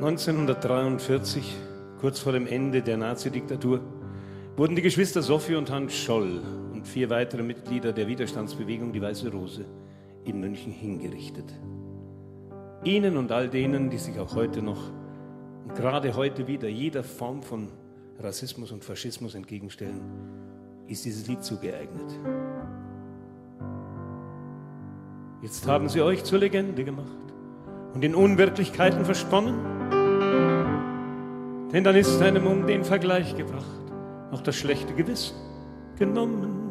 1943, kurz vor dem Ende der Nazidiktatur, wurden die Geschwister Sophie und Hans Scholl und 4 weitere Mitglieder der Widerstandsbewegung Die Weiße Rose in München hingerichtet. Ihnen und all denen, die sich auch heute noch und gerade heute wieder jeder Form von Rassismus und Faschismus entgegenstellen, ist dieses Lied zugeeignet. Jetzt haben sie euch zur Legende gemacht und in Unwirklichkeiten versponnen, denn dann ist einem um den Vergleich gebracht auch das schlechte Gewissen genommen.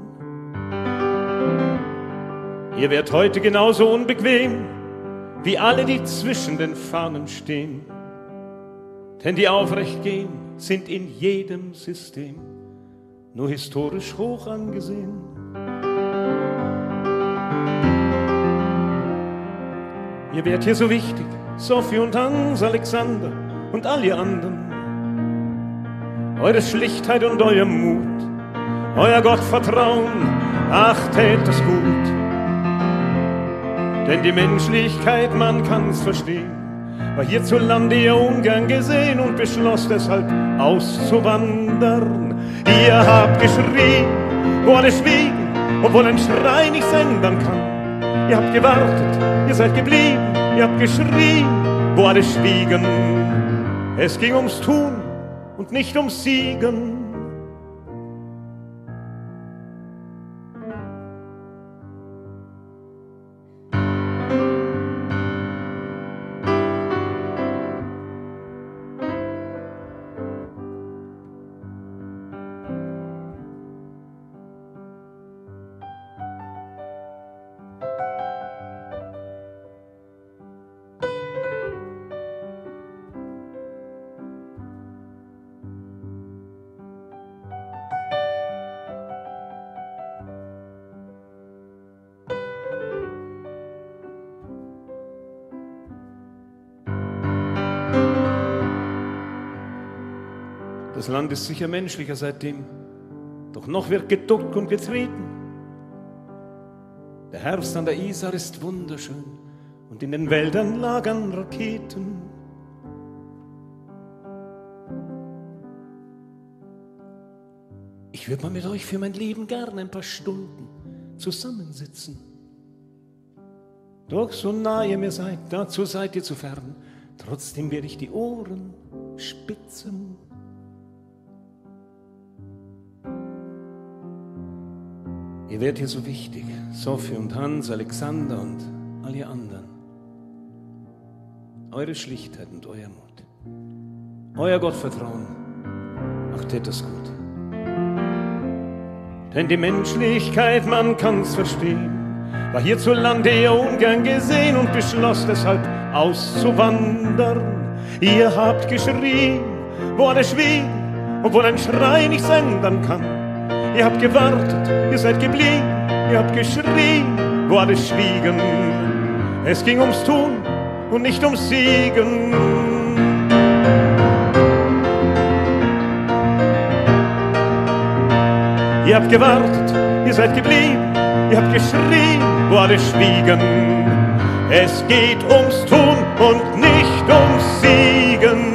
Ihr werdet heute genauso unbequem wie alle, die zwischen den Fahnen stehen, denn die aufrecht gehen, sind in jedem System nur historisch hoch angesehen. Ihr werdet hier so wichtig, Sophie und Hans, Alexander und all ihr anderen. Eure Schlichtheit und euer Mut, euer Gottvertrauen, ach, tät es gut. Denn die Menschlichkeit, man kann's verstehen, war hierzulande ja ungern gesehen und beschloss deshalb auszuwandern. Ihr habt geschrien, wo alle schwiegen, obwohl ein Schrei nichts ändern kann. Ihr habt gewartet, ihr seid geblieben, ihr habt geschrien, wo alle schwiegen. Es ging ums Tun und nicht ums Siegen. Das Land ist sicher menschlicher seitdem, doch noch wird geduckt und getreten. Der Herbst an der Isar ist wunderschön und in den Wäldern lagern Raketen. Ich würde mal mit euch für mein Leben gern ein paar Stunden zusammensitzen. Doch so nah ihr mir seid, dazu seid ihr zu fern. Trotzdem werde ich die Ohren spitzen. Ihr werdet hier so wichtig, Sophie und Hans, Alexander und all ihr anderen. Eure Schlichtheit und euer Mut, euer Gottvertrauen, ach, tät das gut. Denn die Menschlichkeit, man kann's verstehen, war hierzulande eher ungern gesehen und beschloss deshalb auszuwandern. Ihr habt geschrien, wo alle schwiegen, obwohl ein Schrei nichts ändern kann. Ihr habt gewartet, ihr seid geblieben, ihr habt geschrien, wo alle schwiegen. Es ging ums Tun und nicht ums Siegen. Ihr habt gewartet, ihr seid geblieben, ihr habt geschrien, wo alle schwiegen. Es geht ums Tun und nicht ums Siegen.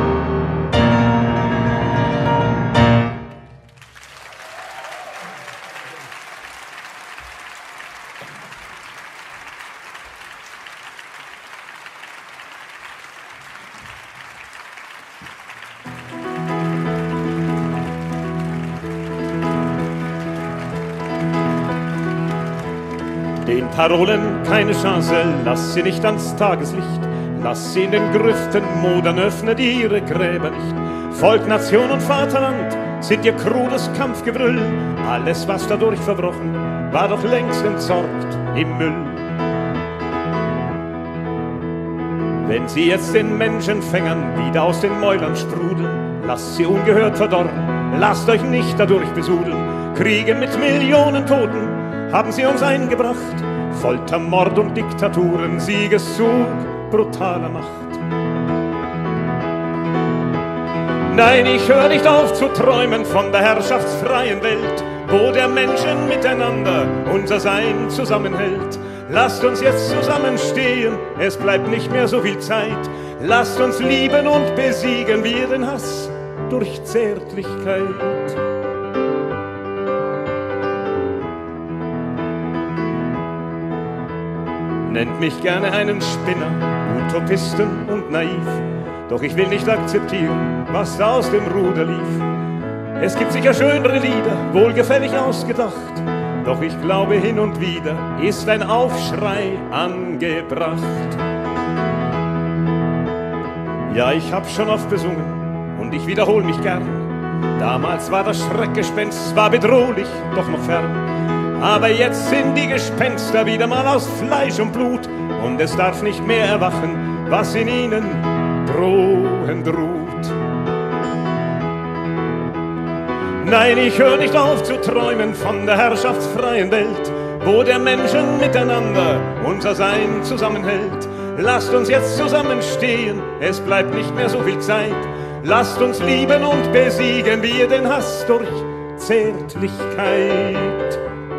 Den Parolen keine Chance, lass sie nicht ans Tageslicht, lass sie in den Grüften modern, öffnet ihre Gräber nicht. Volk, Nation und Vaterland sind ihr krudes Kampfgebrüll, alles was dadurch verbrochen, war doch längst entsorgt im Müll. Wenn sie jetzt den Menschenfängern wieder aus den Mäulern sprudeln, lasst sie ungehört verdorren, lasst euch nicht dadurch besudeln. Kriege mit Millionen Toten haben sie uns eingebracht, Folter, Mord und Diktaturen, Siegeszug brutaler Macht. Nein, ich höre nicht auf zu träumen von der herrschaftsfreien Welt, wo der Menschen miteinander unser Sein zusammenhält. Lasst uns jetzt zusammenstehen, es bleibt nicht mehr so viel Zeit. Lasst uns lieben und besiegen wir den Hass durch Zärtlichkeit. Nennt mich gerne einen Spinner, Utopisten und naiv, doch ich will nicht akzeptieren, was da aus dem Ruder lief. Es gibt sicher schönere Lieder, wohlgefällig ausgedacht, doch ich glaube hin und wieder ist ein Aufschrei angebracht. Ja, ich hab schon oft besungen und ich wiederhol mich gern. Damals war das Schreckgespenst zwar bedrohlich, doch noch fern. Aber jetzt sind die Gespenster wieder mal aus Fleisch und Blut und es darf nicht mehr erwachen, was in ihnen drohend ruht. Nein, ich höre nicht auf zu träumen von der herrschaftsfreien Welt, wo der Menschen miteinander unser Sein zusammenhält. Lasst uns jetzt zusammenstehen, es bleibt nicht mehr so viel Zeit. Lasst uns lieben und besiegen wir den Hass durch Zärtlichkeit.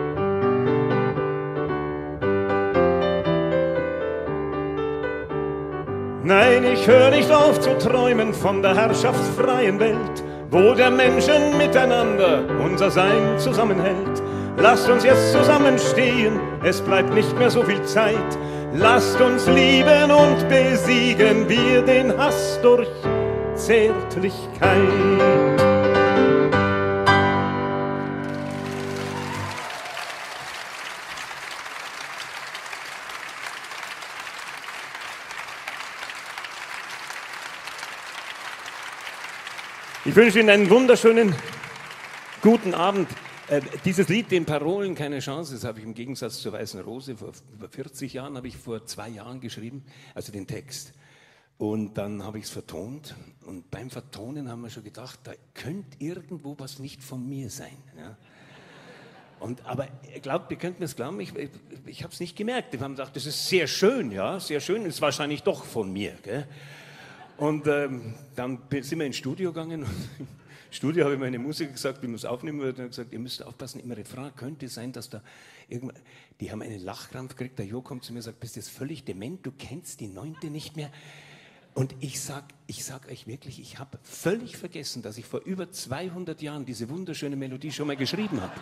Nein, ich höre nicht auf zu träumen von der herrschaftsfreien Welt, wo der Menschen miteinander unser Sein zusammenhält. Lasst uns jetzt zusammenstehen, es bleibt nicht mehr so viel Zeit. Lasst uns lieben und besiegen wir den Hass durch Zärtlichkeit. Ich wünsche Ihnen einen wunderschönen guten Abend. Dieses Lied, den Parolen keine Chance, das habe ich im Gegensatz zur Weißen Rose vor über 40 Jahren, habe ich vor 2 Jahren geschrieben, also den Text. Und dann habe ich es vertont und beim Vertonen haben wir schon gedacht, da könnte irgendwo was nicht von mir sein. Ja. Aber ihr könnt mir es glauben, ich habe es nicht gemerkt. Wir haben gedacht, das ist sehr schön, ja, sehr schön, ist wahrscheinlich doch von mir. Gell? Und dann sind wir ins Studio gegangen und im Studio habe ich meine Musiker gesagt, wie wir es aufnehmen würden, und gesagt, ihr müsst aufpassen, im Refrain könnte sein, dass da irgendwann, die haben einen Lachkrampf gekriegt, der Jo kommt zu mir und sagt, bist du jetzt völlig dement, du kennst die 9. nicht mehr. Und ich sag euch wirklich, ich habe völlig vergessen, dass ich vor über 200 Jahren diese wunderschöne Melodie schon mal geschrieben habe.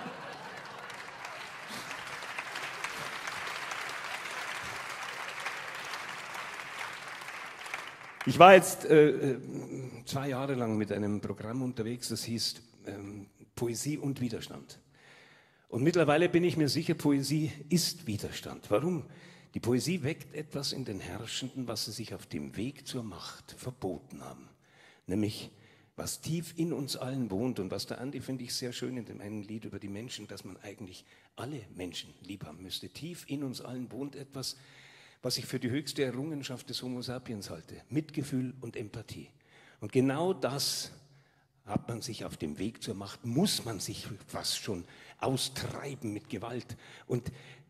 Ich war jetzt 2 Jahre lang mit einem Programm unterwegs, das hieß Poesie und Widerstand. Und mittlerweile bin ich mir sicher, Poesie ist Widerstand. Warum? Die Poesie weckt etwas in den Herrschenden, was sie sich auf dem Weg zur Macht verboten haben. Nämlich, was tief in uns allen wohnt und was der Andi, finde ich, sehr schön in dem einen Lied über die Menschen, dass man eigentlich alle Menschen lieb haben müsste. Tief in uns allen wohnt etwas, was ich für die höchste Errungenschaft des Homo sapiens halte. Mitgefühl und Empathie. Und genau das hat man sich auf dem Weg zur Macht, muss man sich fast schon austreiben mit Gewalt. Und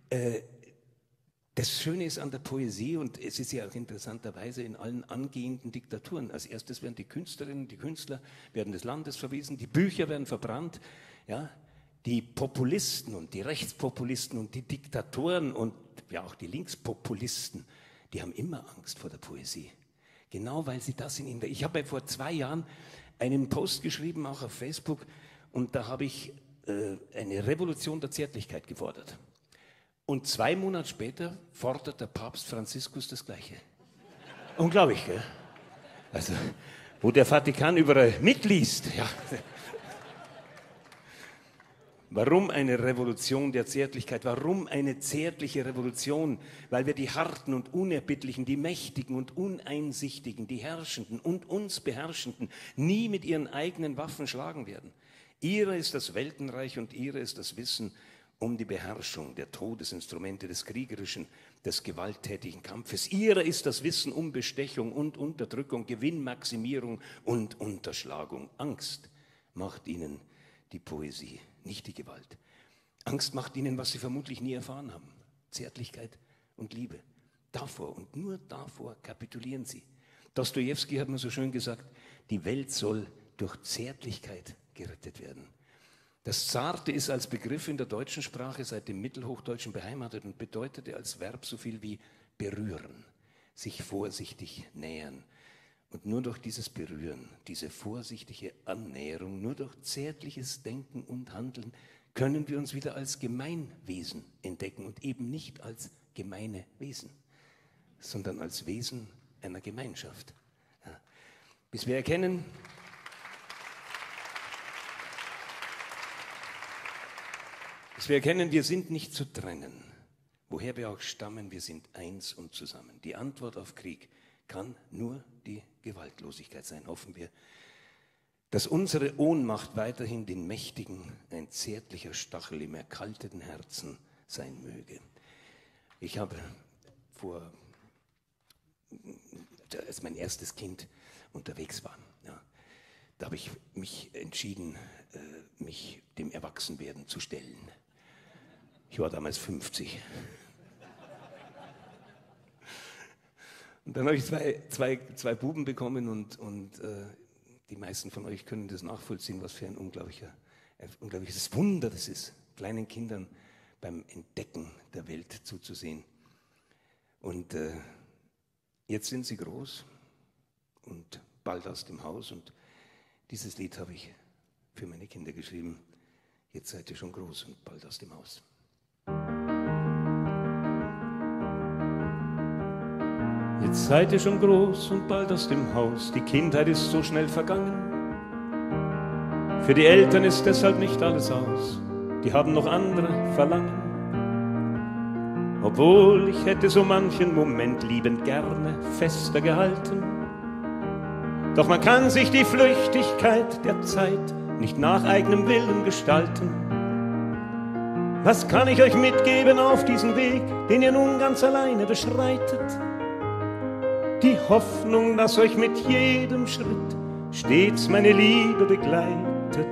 das Schöne ist an der Poesie, und es ist ja auch interessanterweise in allen angehenden Diktaturen, als erstes werden die Künstlerinnen, die Künstler werden des Landes verwiesen, die Bücher werden verbrannt, ja, die Populisten und die Rechtspopulisten und die Diktatoren und ja auch die Linkspopulisten, die haben immer Angst vor der Poesie. Genau weil sie das in ihnen... Ich habe vor 2 Jahren einen Post geschrieben, auch auf Facebook, und da habe ich eine Revolution der Zärtlichkeit gefordert. Und 2 Monate später fordert der Papst Franziskus das Gleiche. Unglaublich, gell? Also, wo der Vatikan überall mitliest, ja. Warum eine Revolution der Zärtlichkeit? Warum eine zärtliche Revolution? Weil wir die Harten und Unerbittlichen, die Mächtigen und Uneinsichtigen, die Herrschenden und uns Beherrschenden nie mit ihren eigenen Waffen schlagen werden. Ihrer ist das Weltenreich und ihrer ist das Wissen um die Beherrschung der Todesinstrumente des kriegerischen, des gewalttätigen Kampfes. Ihrer ist das Wissen um Bestechung und Unterdrückung, Gewinnmaximierung und Unterschlagung. Angst macht ihnen die Poesie, nicht die Gewalt. Angst macht ihnen, was sie vermutlich nie erfahren haben. Zärtlichkeit und Liebe. Davor und nur davor kapitulieren sie. Dostojewski hat mir so schön gesagt, die Welt soll durch Zärtlichkeit gerettet werden. Das Zarte ist als Begriff in der deutschen Sprache seit dem Mittelhochdeutschen beheimatet und bedeutete als Verb so viel wie berühren. sich vorsichtig nähern. Und nur durch dieses Berühren, diese vorsichtige Annäherung, nur durch zärtliches Denken und Handeln können wir uns wieder als Gemeinwesen entdecken und eben nicht als gemeine Wesen, sondern als Wesen einer Gemeinschaft. Ja. Bis wir erkennen, wir sind nicht zu trennen. Woher wir auch stammen, wir sind eins und zusammen. Die Antwort auf Krieg kann nur die Gewaltlosigkeit sein. Hoffen wir, dass unsere Ohnmacht weiterhin den Mächtigen ein zärtlicher Stachel im erkalteten Herzen sein möge. Ich habe als mein erstes Kind unterwegs war, ja, da habe ich mich entschieden, mich dem Erwachsenwerden zu stellen. Ich war damals 50. Und dann habe ich zwei Buben bekommen und die meisten von euch können das nachvollziehen, was für ein unglaubliches Wunder das ist, kleinen Kindern beim Entdecken der Welt zuzusehen. Und jetzt sind sie groß und bald aus dem Haus. Und dieses Lied habe ich für meine Kinder geschrieben. Jetzt seid ihr schon groß und bald aus dem Haus. Jetzt seid ihr schon groß und bald aus dem Haus. Die Kindheit ist so schnell vergangen. Für die Eltern ist deshalb nicht alles aus. Die haben noch andere Verlangen. Obwohl ich hätte so manchen Moment liebend gerne fester gehalten. Doch man kann sich die Flüchtigkeit der Zeit nicht nach eigenem Willen gestalten. Was kann ich euch mitgeben auf diesen Weg, den ihr nun ganz alleine beschreitet? Die Hoffnung, dass euch mit jedem Schritt stets meine Liebe begleitet.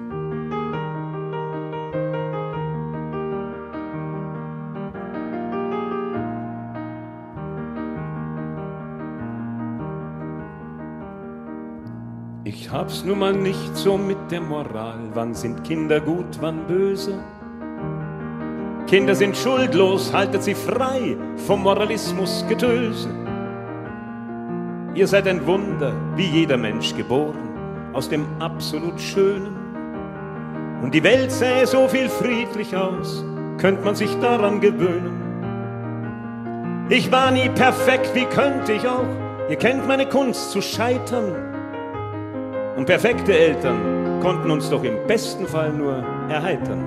Ich hab's nun mal nicht so mit der Moral, wann sind Kinder gut, wann böse. Kinder sind schuldlos, haltet sie frei vom Moralismusgetöse. Ihr seid ein Wunder, wie jeder Mensch geboren, aus dem absolut Schönen. Und die Welt sähe so viel friedlich aus, könnte man sich daran gewöhnen. Ich war nie perfekt, wie könnte ich auch? Ihr kennt meine Kunst zu scheitern. Und perfekte Eltern konnten uns doch im besten Fall nur erheitern.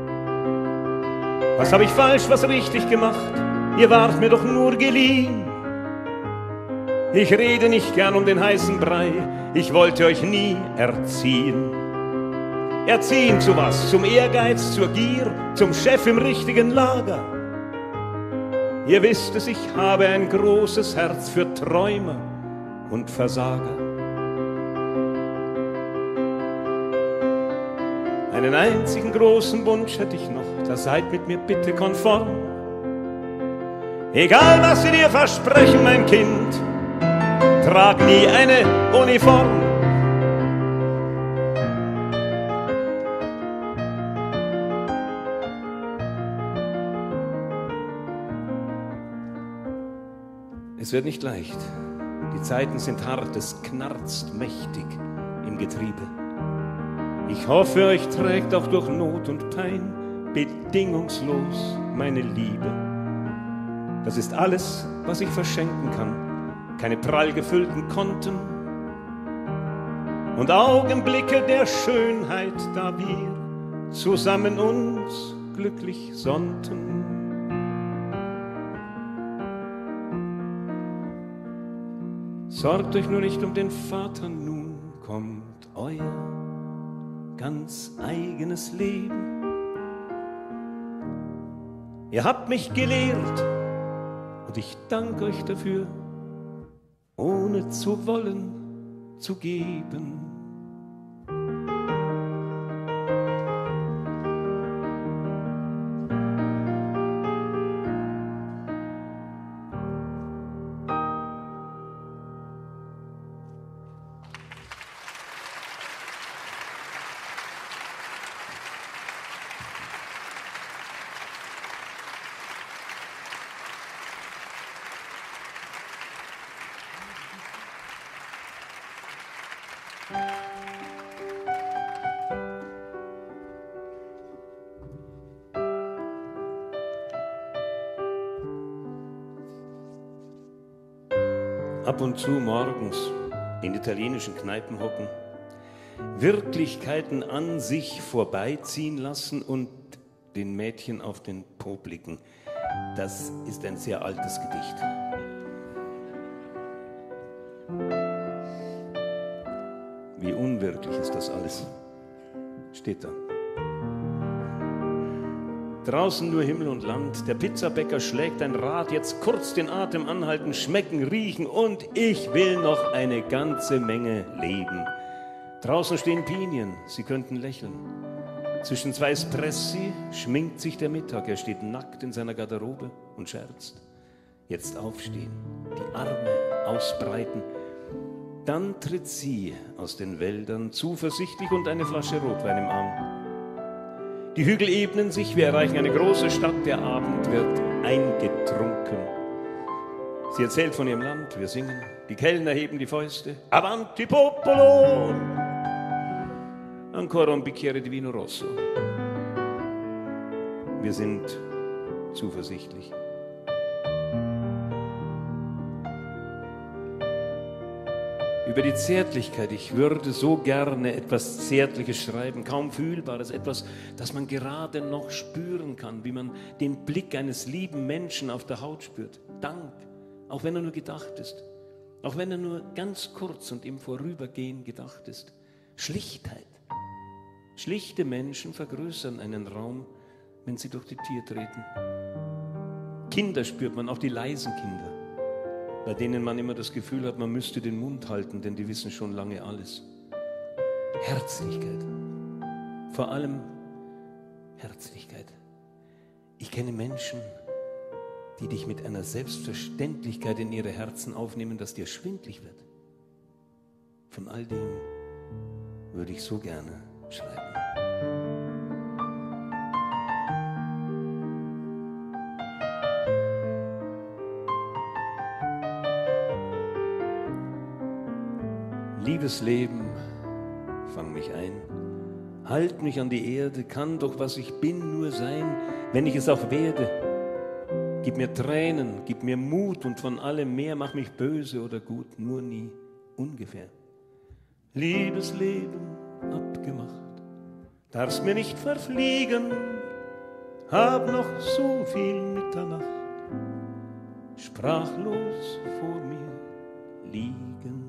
Was habe ich falsch, was richtig gemacht? Ihr wart mir doch nur geliehen. Ich rede nicht gern um den heißen Brei, ich wollte euch nie erziehen. Erziehen zu was? Zum Ehrgeiz, zur Gier, zum Chef im richtigen Lager. Ihr wisst es, ich habe ein großes Herz für Träumer und Versager. Einen einzigen großen Wunsch hätte ich noch, da seid mit mir bitte konform. Egal was sie dir versprechen, mein Kind, trag nie eine Uniform. Es wird nicht leicht. Die Zeiten sind hart, es knarzt mächtig im Getriebe. Ich hoffe, euch trägt auch durch Not und Pein bedingungslos meine Liebe. Das ist alles, was ich verschenken kann. Keine prall gefüllten Konten und Augenblicke der Schönheit, da wir zusammen uns glücklich sonnten. Sorgt euch nur nicht um den Vater, nun kommt euer ganz eigenes Leben. Ihr habt mich gelehrt und ich danke euch dafür, ohne zu wollen, zu geben. ab und zu morgens in italienischen Kneipen hocken, Wirklichkeiten an sich vorbeiziehen lassen und den Mädchen auf den Po blicken. Das ist ein sehr altes Gedicht. Wie unwirklich ist das alles, steht da. Draußen nur Himmel und Land, der Pizzabäcker schlägt ein Rad, jetzt kurz den Atem anhalten, schmecken, riechen und ich will noch eine ganze Menge leben. Draußen stehen Pinien, sie könnten lächeln. Zwischen zwei Espressi schminkt sich der Mittag, er steht nackt in seiner Garderobe und scherzt. Jetzt aufstehen, die Arme ausbreiten. Dann tritt sie aus den Wäldern, zuversichtlich und eine Flasche Rotwein im Arm. Die Hügel ebnen sich, wir erreichen eine große Stadt, der Abend wird eingetrunken. Sie erzählt von ihrem Land, wir singen, die Kellner heben die Fäuste. Avanti popolo! Ancora un bicchiere di vino rosso. Wir sind zuversichtlich. Über die Zärtlichkeit, ich würde so gerne etwas Zärtliches schreiben, kaum Fühlbares, etwas, das man gerade noch spüren kann, wie man den Blick eines lieben Menschen auf der Haut spürt. Dank, auch wenn er nur gedacht ist, auch wenn er nur ganz kurz und im Vorübergehen gedacht ist. Schlichtheit. Schlichte Menschen vergrößern einen Raum, wenn sie durch die Tür treten. Kinder spürt man, auch die leisen Kinder, bei denen man immer das Gefühl hat, man müsste den Mund halten, denn die wissen schon lange alles. Herzlichkeit, vor allem Herzlichkeit. Ich kenne Menschen, die dich mit einer Selbstverständlichkeit in ihre Herzen aufnehmen, dass dir schwindlig wird. Von all dem würde ich so gerne schreiben. Liebes Leben, fang mich ein, halt mich an die Erde, kann doch was ich bin nur sein, wenn ich es auch werde. Gib mir Tränen, gib mir Mut und von allem mehr, mach mich böse oder gut, nur nie ungefähr. Liebes Leben, abgemacht, darfst mir nicht verfliegen, hab noch so viel Mitternacht, sprachlos vor mir liegen.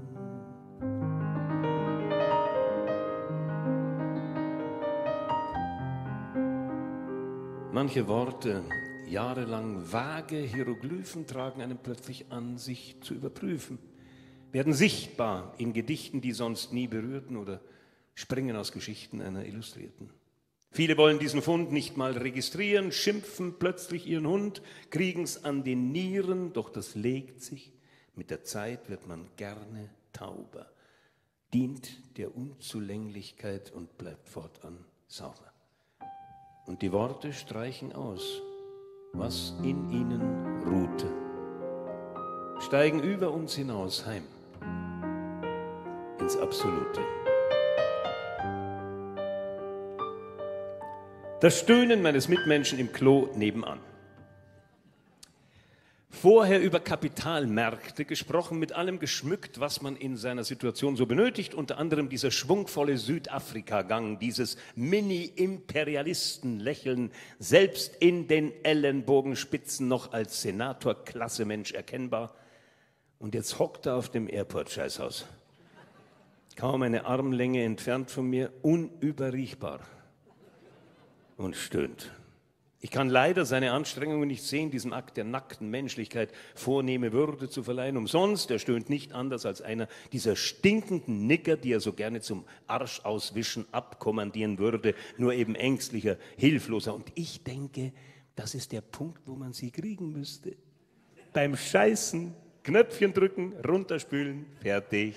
Manche Worte, jahrelang vage Hieroglyphen, tragen einen plötzlich an, sich zu überprüfen, werden sichtbar in Gedichten, die sonst nie berührten oder springen aus Geschichten einer Illustrierten. Viele wollen diesen Fund nicht mal registrieren, schimpfen plötzlich ihren Hund, kriegen's an den Nieren, doch das legt sich. Mit der Zeit wird man gerne tauber, dient der Unzulänglichkeit und bleibt fortan sauber. Und die Worte streichen aus, was in ihnen ruhte, steigen über uns hinaus heim, ins Absolute. Das Stöhnen meines Mitmenschen im Klo nebenan. Vorher über Kapitalmärkte gesprochen, mit allem geschmückt, was man in seiner Situation so benötigt, unter anderem dieser schwungvolle Südafrika-Gang, dieses Mini-Imperialisten-Lächeln, selbst in den Ellenbogenspitzen noch als Senator-Klasse-Mensch erkennbar. Und jetzt hockt er auf dem Airport-Scheißhaus, kaum eine Armlänge entfernt von mir, unüberriechbar, und stöhnt. Ich kann leider seine Anstrengungen nicht sehen, diesem Akt der nackten Menschlichkeit vornehme Würde zu verleihen. Umsonst, er stöhnt nicht anders als einer dieser stinkenden Nicker, die er so gerne zum Arschauswischen abkommandieren würde, nur eben ängstlicher, hilfloser. Und ich denke, das ist der Punkt, wo man sie kriegen müsste. Beim Scheißen, Knöpfchen drücken, runterspülen, fertig.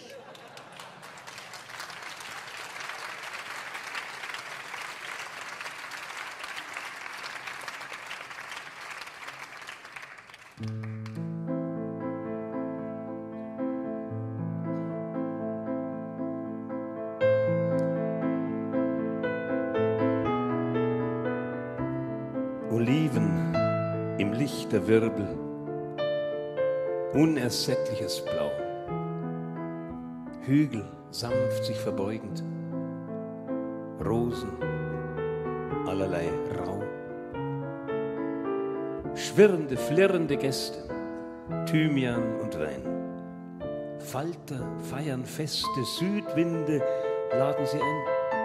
Oliven im Licht der Wirbel, unersättliches Blau. Hügel sanft sich verbeugend, Rosen allerlei rau, schwirrende, flirrende Gäste, Thymian und Wein. Falter feiern Feste, Südwinde laden sie ein.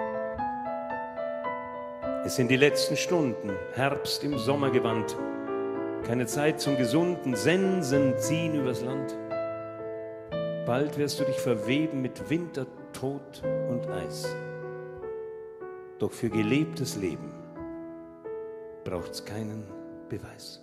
Es sind die letzten Stunden, Herbst im Sommergewand. Keine Zeit zum Gesunden, Sensen ziehen übers Land. Bald wirst du dich verweben mit Winter, Tod und Eis. Doch für gelebtes Leben braucht's keinen Beweis.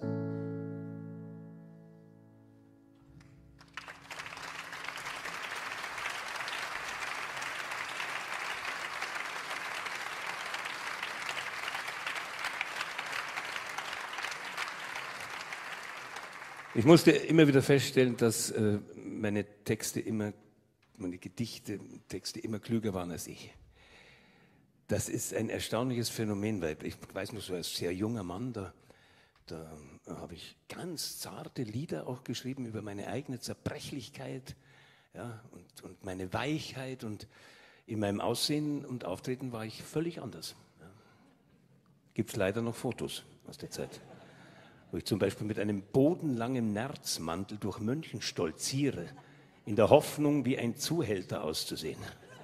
Ich musste immer wieder feststellen, dass meine Gedichte, Texte immer klüger waren als ich. Das ist ein erstaunliches Phänomen, weil ich weiß noch so als sehr junger Mann, da habe ich ganz zarte Lieder auch geschrieben über meine eigene Zerbrechlichkeit, ja, und meine Weichheit, und in meinem Aussehen und Auftreten war ich völlig anders. Ja. Gibt es leider noch Fotos aus der Zeit, wo ich zum Beispiel mit einem bodenlangen Nerzmantel durch München stolziere, in der Hoffnung, wie ein Zuhälter auszusehen.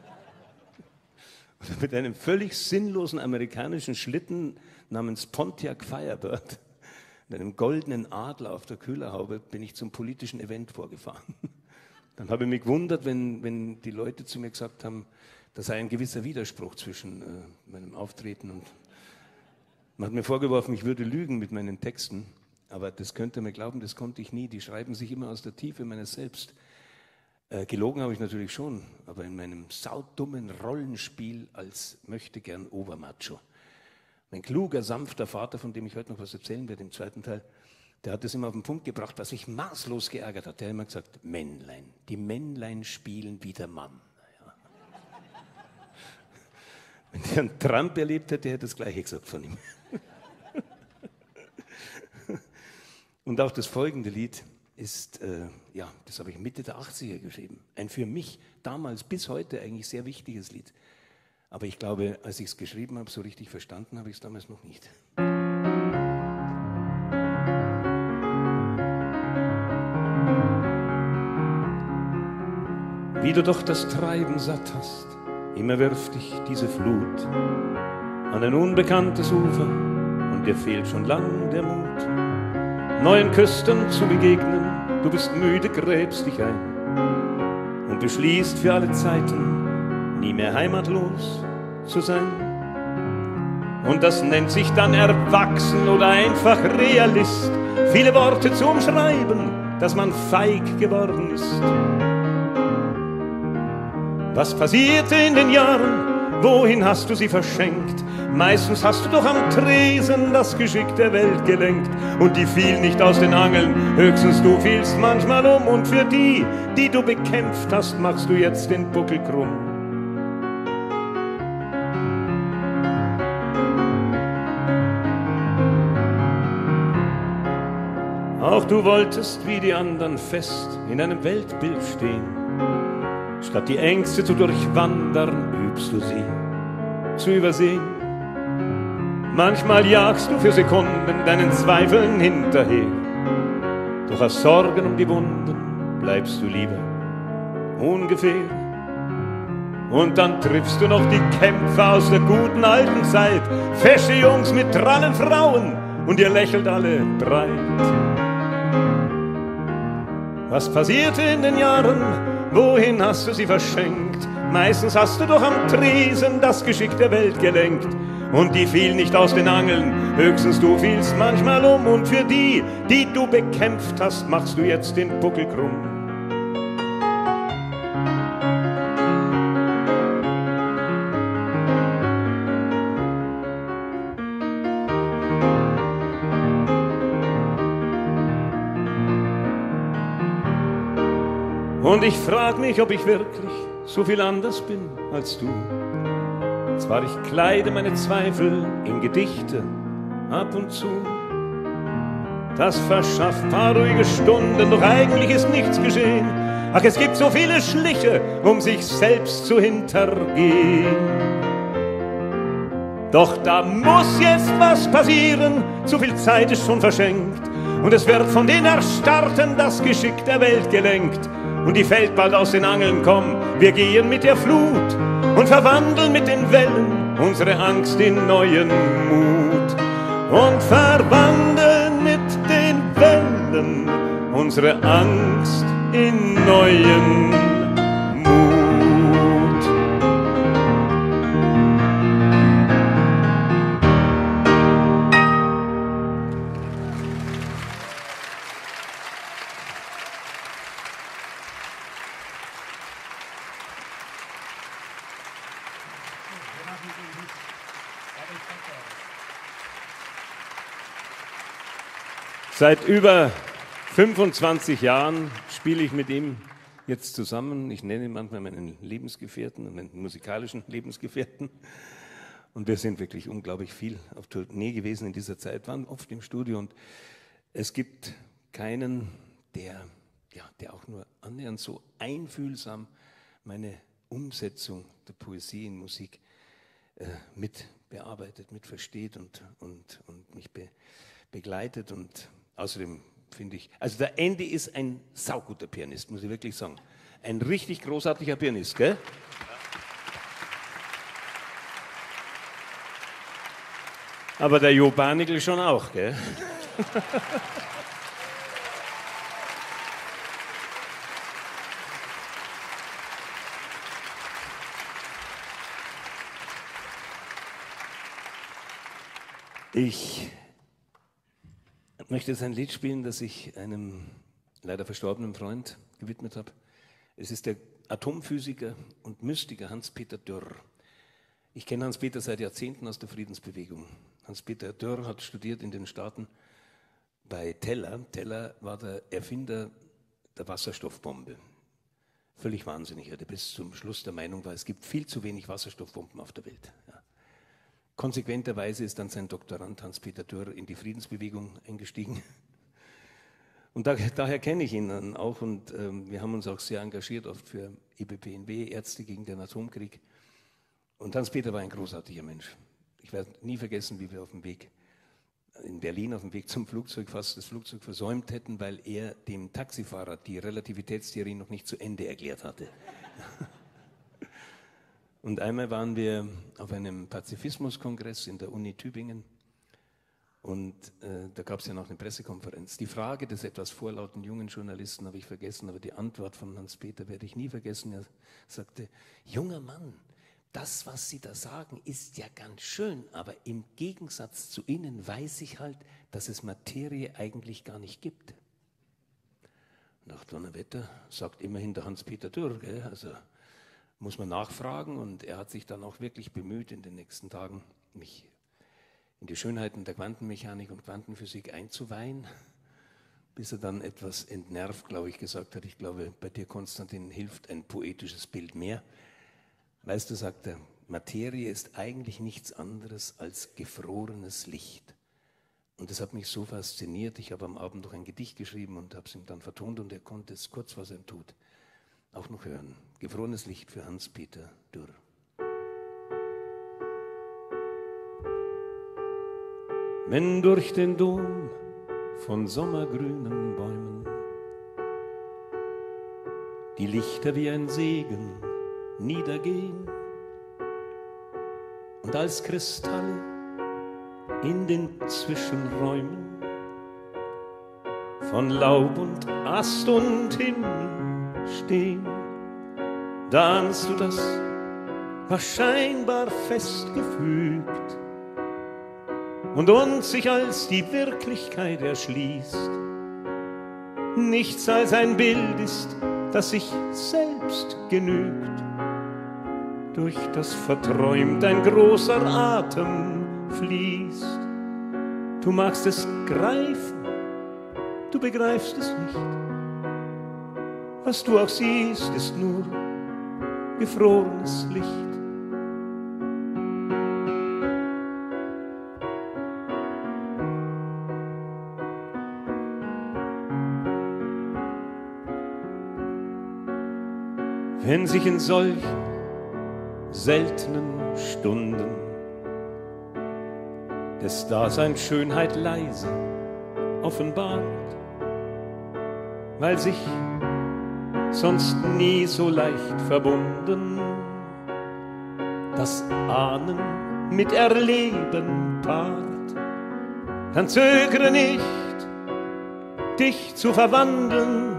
Oder mit einem völlig sinnlosen amerikanischen Schlitten namens Pontiac Firebird, mit einem goldenen Adler auf der Kühlerhaube, bin ich zum politischen Event vorgefahren. Dann habe ich mich gewundert, wenn die Leute zu mir gesagt haben, da sei ein gewisser Widerspruch zwischen meinem Auftreten und... Man hat mir vorgeworfen, ich würde lügen mit meinen Texten. Aber das könnt ihr mir glauben, das konnte ich nie. Die schreiben sich immer aus der Tiefe meines Selbst. Gelogen habe ich natürlich schon, aber in meinem saudummen Rollenspiel als möchtegern Obermacho. Mein kluger, sanfter Vater, von dem ich heute noch was erzählen werde im zweiten Teil, der hat das immer auf den Punkt gebracht, was mich maßlos geärgert hat. Der hat immer gesagt, Männlein, die Männlein spielen wie der Mann. Ja. Wenn der einen Trump erlebt hätte, hätte er das Gleiche gesagt von ihm. Und auch das folgende Lied ist, das habe ich Mitte der 80er geschrieben. Ein für mich damals bis heute eigentlich sehr wichtiges Lied. Aber ich glaube, als ich es geschrieben habe, so richtig verstanden habe ich es damals noch nicht. Wie du doch das Treiben satt hast, immer wirft dich diese Flut an ein unbekanntes Ufer und dir fehlt schon lang der Mut, neuen Küsten zu begegnen. Du bist müde, gräbst dich ein und beschließt für alle Zeiten, nie mehr heimatlos zu sein. Und das nennt sich dann erwachsen oder einfach Realist. Viele Worte zu umschreiben, dass man feig geworden ist. Was passierte in den Jahren? Wohin hast du sie verschenkt? Meistens hast du doch am Tresen das Geschick der Welt gelenkt. Und die fiel nicht aus den Angeln, höchstens du fielst manchmal um. Und für die, die du bekämpft hast, machst du jetzt den Buckel krumm. Auch du wolltest wie die anderen fest in einem Weltbild stehen. Statt die Ängste zu durchwandern, übst du sie zu übersehen. Manchmal jagst du für Sekunden deinen Zweifeln hinterher. Doch aus Sorgen um die Wunden bleibst du lieber ungefähr. Und dann triffst du noch die Kämpfer aus der guten alten Zeit. Fesche Jungs mit drallen Frauen und ihr lächelt alle breit. Was passierte in den Jahren? Wohin hast du sie verschenkt? Meistens hast du doch am Tresen das Geschick der Welt gelenkt. Und die fiel nicht aus den Angeln, höchstens du fielst manchmal um. Und für die, die du bekämpft hast, machst du jetzt den Buckel krumm. Und ich frag mich, ob ich wirklich so viel anders bin als du. Zwar ich kleide meine Zweifel in Gedichte ab und zu. Das verschafft paar ruhige Stunden, doch eigentlich ist nichts geschehen. Ach, es gibt so viele Schliche, um sich selbst zu hintergehen. Doch da muss jetzt was passieren, zu viel Zeit ist schon verschenkt. Und es wird von den Erstarrten das Geschick der Welt gelenkt. Und die fällt bald aus den Angeln, komm, wir gehen mit der Flut und verwandeln mit den Wellen unsere Angst in neuen Mut. Und verwandeln mit den Wellen unsere Angst in neuen Mut. Seit über 25 Jahren spiele ich mit ihm jetzt zusammen. Ich nenne ihn manchmal meinen Lebensgefährten, meinen musikalischen Lebensgefährten. Und wir sind wirklich unglaublich viel auf Tournee gewesen in dieser Zeit, waren oft im Studio. Und es gibt keinen, der auch nur annähernd so einfühlsam meine Umsetzung der Poesie in Musik mit bearbeitet, mit versteht und mich begleitet. Und außerdem finde ich, also der Andy ist ein sauguter Pianist, muss ich wirklich sagen. Ein richtig großartiger Pianist, gell? Aber der Jo Barnickel schon auch, gell? Ich möchte jetzt ein Lied spielen, das ich einem leider verstorbenen Freund gewidmet habe. Es ist der Atomphysiker und Mystiker Hans-Peter Dürr. Ich kenne Hans-Peter seit Jahrzehnten aus der Friedensbewegung. Hans-Peter Dürr hat studiert in den Staaten bei Teller. Teller war der Erfinder der Wasserstoffbombe. Völlig wahnsinnig, der bis zum Schluss der Meinung war, es gibt viel zu wenig Wasserstoffbomben auf der Welt. Ja. Konsequenterweise ist dann sein Doktorand Hans-Peter Dürr in die Friedensbewegung eingestiegen. Und daher kenne ich ihn dann auch und wir haben uns auch sehr engagiert, oft für EBPNW, Ärzte gegen den Atomkrieg. Und Hans-Peter war ein großartiger Mensch. Ich werde nie vergessen, wie wir auf dem Weg in Berlin, auf dem Weg zum Flugzeug, fast das Flugzeug versäumt hätten, weil er dem Taxifahrer die Relativitätstheorie noch nicht zu Ende erklärt hatte. Und einmal waren wir auf einem Pazifismuskongress in der Uni Tübingen und da gab es ja noch eine Pressekonferenz. Die Frage des etwas vorlauten jungen Journalisten habe ich vergessen, aber die Antwort von Hans-Peter werde ich nie vergessen. Er sagte, junger Mann, das, was Sie da sagen, ist ja ganz schön, aber im Gegensatz zu Ihnen weiß ich halt, dass es Materie eigentlich gar nicht gibt. Nach Donnerwetter sagt immerhin der Hans-Peter Dürr, gell? Also muss man nachfragen und er hat sich dann auch wirklich bemüht, in den nächsten Tagen mich in die Schönheiten der Quantenmechanik und Quantenphysik einzuweihen, bis er dann etwas entnervt, glaube ich, gesagt hat, ich glaube, bei dir, Konstantin, hilft ein poetisches Bild mehr. Weißt du, sagt er, Materie ist eigentlich nichts anderes als gefrorenes Licht. Und das hat mich so fasziniert, ich habe am Abend noch ein Gedicht geschrieben und habe es ihm dann vertont und er konnte es kurz vor seinem Tod auch noch hören. Gefrorenes Licht für Hans-Peter Dürr. Wenn durch den Dom von sommergrünen Bäumen die Lichter wie ein Segen niedergehen und als Kristalle in den Zwischenräumen von Laub und Ast und Himmel stehen, da ahnst du, das war scheinbar festgefügt und uns sich als die Wirklichkeit erschließt, nichts als ein Bild ist, das sich selbst genügt, durch das verträumt ein großer Atem fließt. Du magst es greifen, du begreifst es nicht. Was du auch siehst, ist nur gefrorenes Licht. wenn sich in solchen seltenen Stunden des Daseins Schönheit leise offenbart, weil sich sonst nie so leicht verbunden das Ahnen mit Erleben paart, dann zögere nicht, dich zu verwandeln.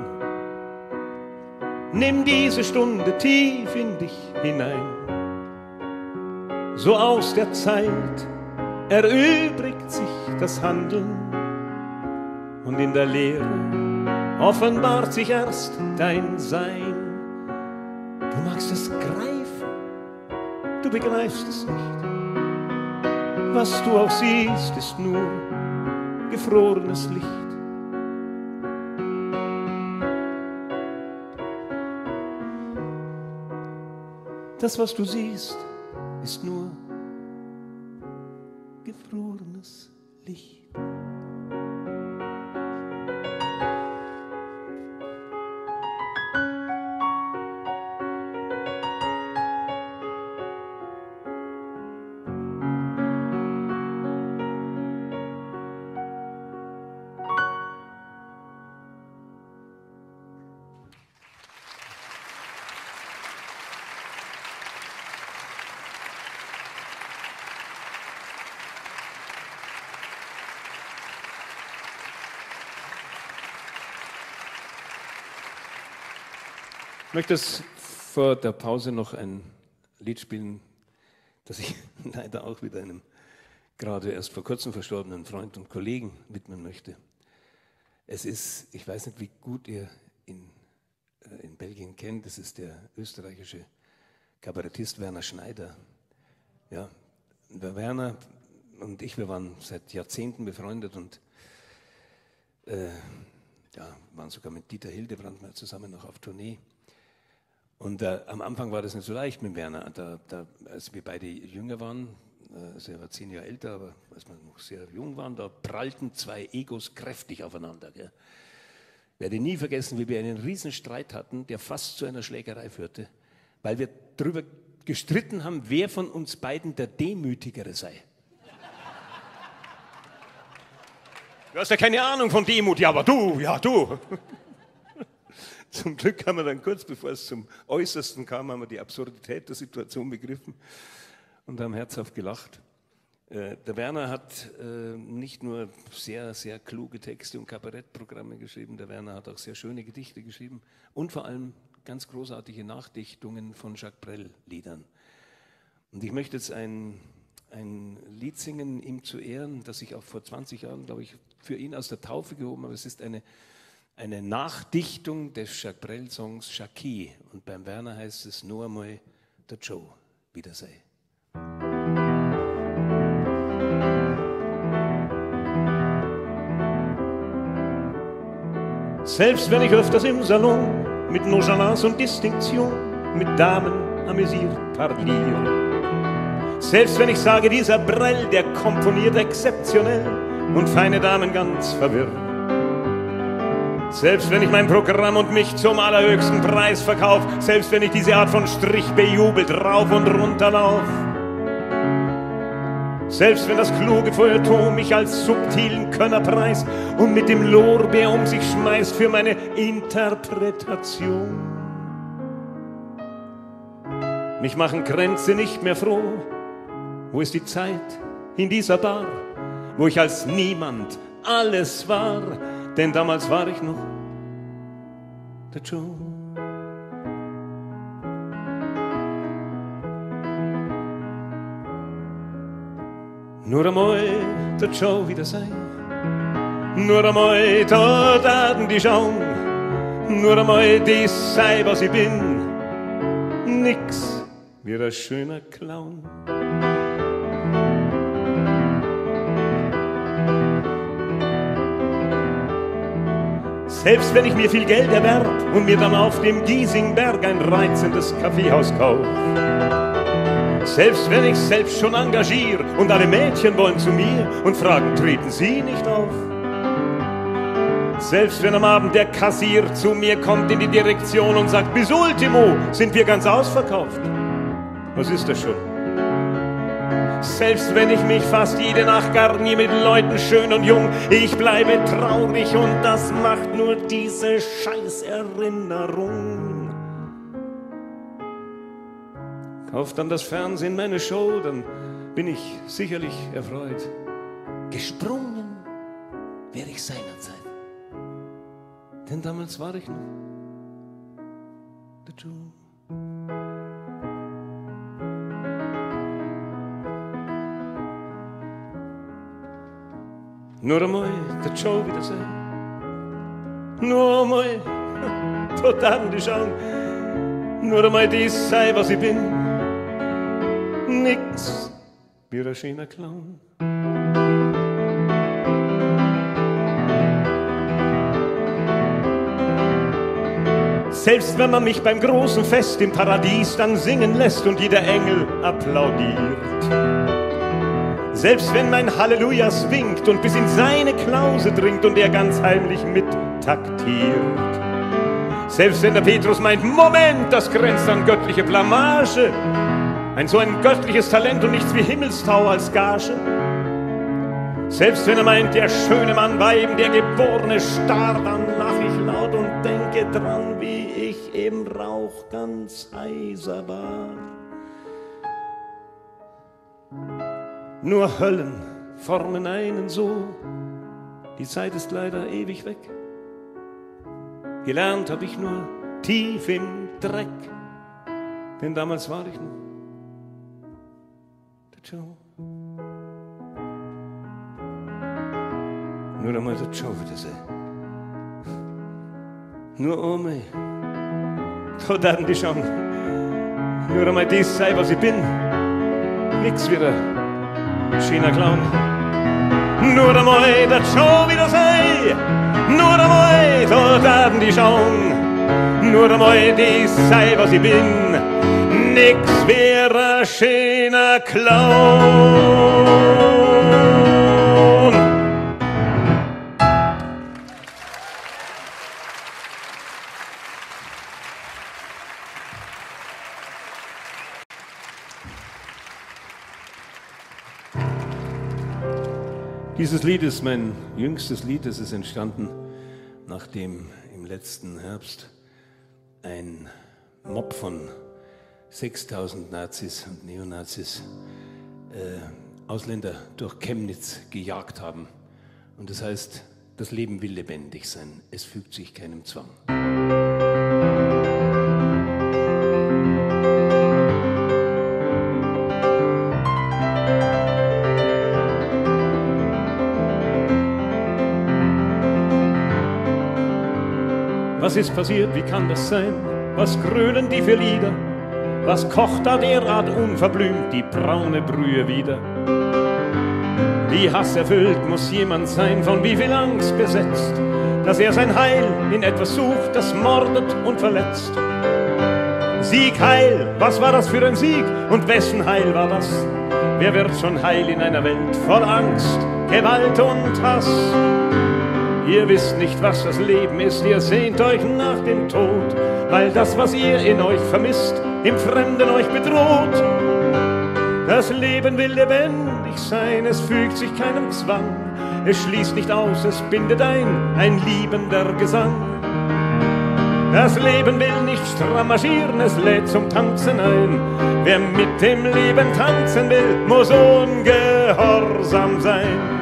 Nimm diese Stunde tief in dich hinein. So aus der Zeit erübrigt sich das Handeln und in der Leere offenbart sich erst dein Sein. Du magst es greifen, du begreifst es nicht. Was du auch siehst, ist nur gefrorenes Licht. Das, was du siehst, ist nur gefrorenes Licht. Ich möchte vor der Pause noch ein Lied spielen, das ich leider auch wieder einem gerade erst vor kurzem verstorbenen Freund und Kollegen widmen möchte. Es ist, ich weiß nicht, wie gut ihr in Belgien kennt, das ist der österreichische Kabarettist Werner Schneider. Ja, der Werner und ich, wir waren seit Jahrzehnten befreundet und waren sogar mit Dieter Hildebrand mal zusammen noch auf Tournee. Und am Anfang war das nicht so leicht mit Werner. Als wir beide jünger waren, also er war 10 Jahre älter, aber als wir noch sehr jung waren, da prallten zwei Egos kräftig aufeinander. Gell. Ich werde nie vergessen, wie wir einen riesen Streit hatten, der fast zu einer Schlägerei führte, weil wir darüber gestritten haben, wer von uns beiden der Demütigere sei. Du hast ja keine Ahnung von Demut, ja, aber du, ja, du. Zum Glück haben wir dann kurz bevor es zum Äußersten kam, haben wir die Absurdität der Situation begriffen und haben herzhaft gelacht. Der Werner hat nicht nur sehr, sehr kluge Texte und Kabarettprogramme geschrieben, der Werner hat auch sehr schöne Gedichte geschrieben und vor allem ganz großartige Nachdichtungen von Jacques Brel-Liedern. Und ich möchte jetzt ein Lied singen, ihm zu Ehren, das ich auch vor 20 Jahren, glaube ich, für ihn aus der Taufe gehoben habe. Es ist eine Nachdichtung des Jacques Brel-Songs Jackie. Und beim Werner heißt es nur einmal der Joe wieder sei. Selbst wenn ich öfters im Salon mit Nonchalance und Distinktion mit Damen amüsiert parliere, selbst wenn ich sage, dieser Brel, der komponiert exzeptionell und feine Damen ganz verwirrt, selbst wenn ich mein Programm und mich zum allerhöchsten Preis verkaufe, selbst wenn ich diese Art von Strich bejubelt rauf und runter lauf, selbst wenn das kluge Feuilleton mich als subtilen Könner preist und mit dem Lorbeer um sich schmeißt für meine Interpretation. Mich machen Kränze nicht mehr froh. Wo ist die Zeit in dieser Bar, wo ich als niemand alles war? Denn damals war ich noch der Joe. Nur einmal der Joe wieder sein, nur einmal da Daten die schauen, nur einmal dies sei, was ich bin, nix wie ein schöner Clown. Selbst wenn ich mir viel Geld erwerb und mir dann auf dem Giesingberg ein reizendes Kaffeehaus kauf, selbst wenn ich selbst schon engagiere und alle Mädchen wollen zu mir und fragen, treten Sie nicht auf? Selbst wenn am Abend der Kassier zu mir kommt in die Direktion und sagt, bis Ultimo sind wir ganz ausverkauft. Was ist das schon? Selbst wenn ich mich fast jede Nacht garniere mit Leuten schön und jung, ich bleibe traurig und das macht nur diese Scheißerinnerung. Kauft dann das Fernsehen meine Show, dann bin ich sicherlich erfreut. Gesprungen wäre ich seinerzeit, denn damals war ich noch der Joe. Nur einmal der Joe wieder sein. Nur einmal, total die Schau. Nur einmal dies sei, was ich bin. Nix wie ein schöner Clown. Selbst wenn man mich beim großen Fest im Paradies dann singen lässt und jeder Engel applaudiert. Selbst wenn mein Halleluja swingt und bis in seine Klause dringt und er ganz heimlich mittaktiert. Selbst wenn der Petrus meint, Moment, das grenzt an göttliche Blamage. So ein göttliches Talent und nichts wie Himmelstau als Gage. Selbst wenn er meint, der schöne Mann war eben der geborene Star, dann lach ich laut und denke dran, wie ich im Rauch ganz heiser war. Nur Höllen formen einen so, die Zeit ist leider ewig weg. Gelernt hab ich nur tief im Dreck, denn damals war ich noch der Joe. Nur einmal der Joe wieder sehen. Nur einmal, da dann die Chance. Nur einmal dies sei, was ich bin. Nix wieder. Schöner Clown. Nur einmal der Joe wieder sei. Nur einmal, da dann die Chance. Nur einmal dies sei, was ich bin. Nix wie ein schöner Clown. Dieses Lied ist mein jüngstes Lied. Es ist entstanden, nachdem im letzten Herbst ein Mob von 6000 Nazis und Neonazis Ausländer durch Chemnitz gejagt haben. Und das heißt, das Leben will lebendig sein. Es fügt sich keinem Zwang. Was ist passiert, wie kann das sein? Was grölen die für Lieder? Was kocht da derart unverblümt die braune Brühe wieder? Wie hasserfüllt muss jemand sein, von wie viel Angst besetzt, dass er sein Heil in etwas sucht, das mordet und verletzt. Sieg, Heil, was war das für ein Sieg? Und wessen Heil war das? Wer wird schon heil in einer Welt voll Angst, Gewalt und Hass? Ihr wisst nicht, was das Leben ist, ihr sehnt euch nach dem Tod, weil das, was ihr in euch vermisst, im Fremden euch bedroht. Das Leben will lebendig sein, es fügt sich keinem Zwang, es schließt nicht aus, es bindet ein liebender Gesang. Das Leben will nicht stramm marschieren, es lädt zum Tanzen ein. Wer mit dem Leben tanzen will, muss ungehorsam sein.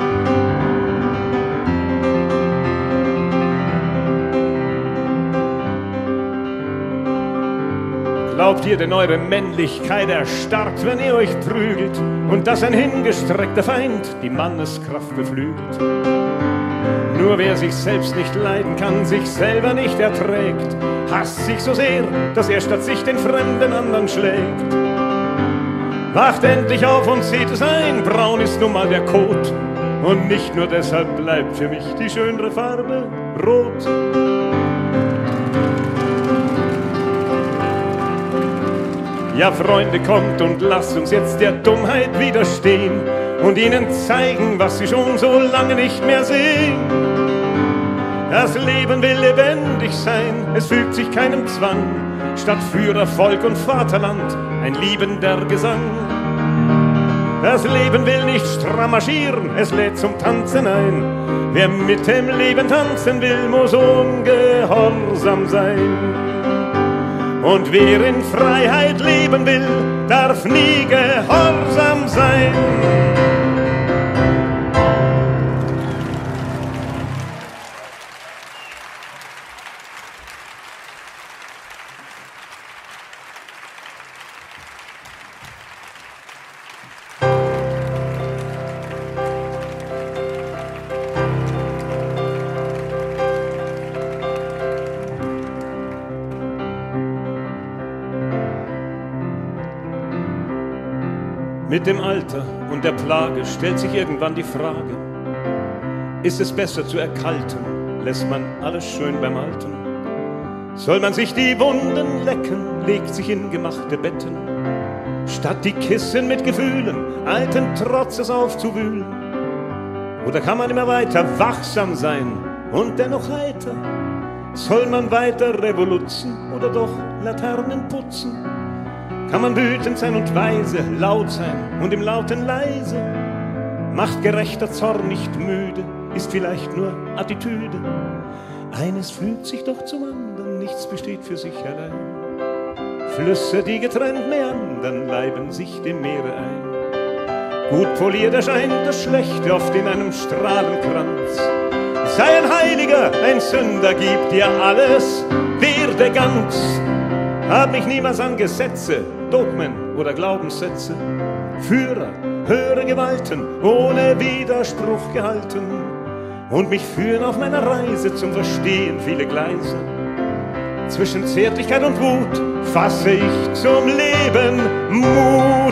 Glaubt ihr denn eure Männlichkeit erstarrt, wenn ihr euch prügelt und dass ein hingestreckter Feind die Manneskraft beflügelt? Nur wer sich selbst nicht leiden kann, sich selber nicht erträgt, hasst sich so sehr, dass er statt sich den fremden anderen schlägt. Wacht endlich auf und seht es ein, braun ist nun mal der Kot und nicht nur deshalb bleibt für mich die schönere Farbe rot. Ja, Freunde, kommt und lasst uns jetzt der Dummheit widerstehen und ihnen zeigen, was sie schon so lange nicht mehr sehen. Das Leben will lebendig sein, es fügt sich keinem Zwang. Statt Führer, Volk und Vaterland ein liebender Gesang. Das Leben will nicht stramm marschieren, es lädt zum Tanzen ein. Wer mit dem Leben tanzen will, muss ungehorsam sein. Und wer in Freiheit leben will, darf nie gehorsam sein. Mit dem Alter und der Plage stellt sich irgendwann die Frage: Ist es besser zu erkalten? Lässt man alles schön beim Alten? Soll man sich die Wunden lecken, legt sich in gemachte Betten, statt die Kissen mit Gefühlen alten Trotzes aufzuwühlen? Oder kann man immer weiter wachsam sein und dennoch heiter? Soll man weiter revoluzen oder doch Laternen putzen? Kann man wütend sein und weise, laut sein und im Lauten leise? Macht gerechter Zorn nicht müde, ist vielleicht nur Attitüde. Eines fügt sich doch zum anderen, nichts besteht für sich allein. Flüsse, die getrennt meandern, leiben sich dem Meere ein. Gut poliert erscheint das Schlechte oft in einem Strahlenkranz. Sei ein Heiliger, ein Sünder, gib dir alles, werde ganz. Hab mich niemals an Gesetze, Dogmen oder Glaubenssätze, Führer, höhere Gewalten ohne Widerspruch gehalten und mich führen auf meiner Reise zum Verstehen viele Gleise. Zwischen Zärtlichkeit und Wut fasse ich zum Leben Mut.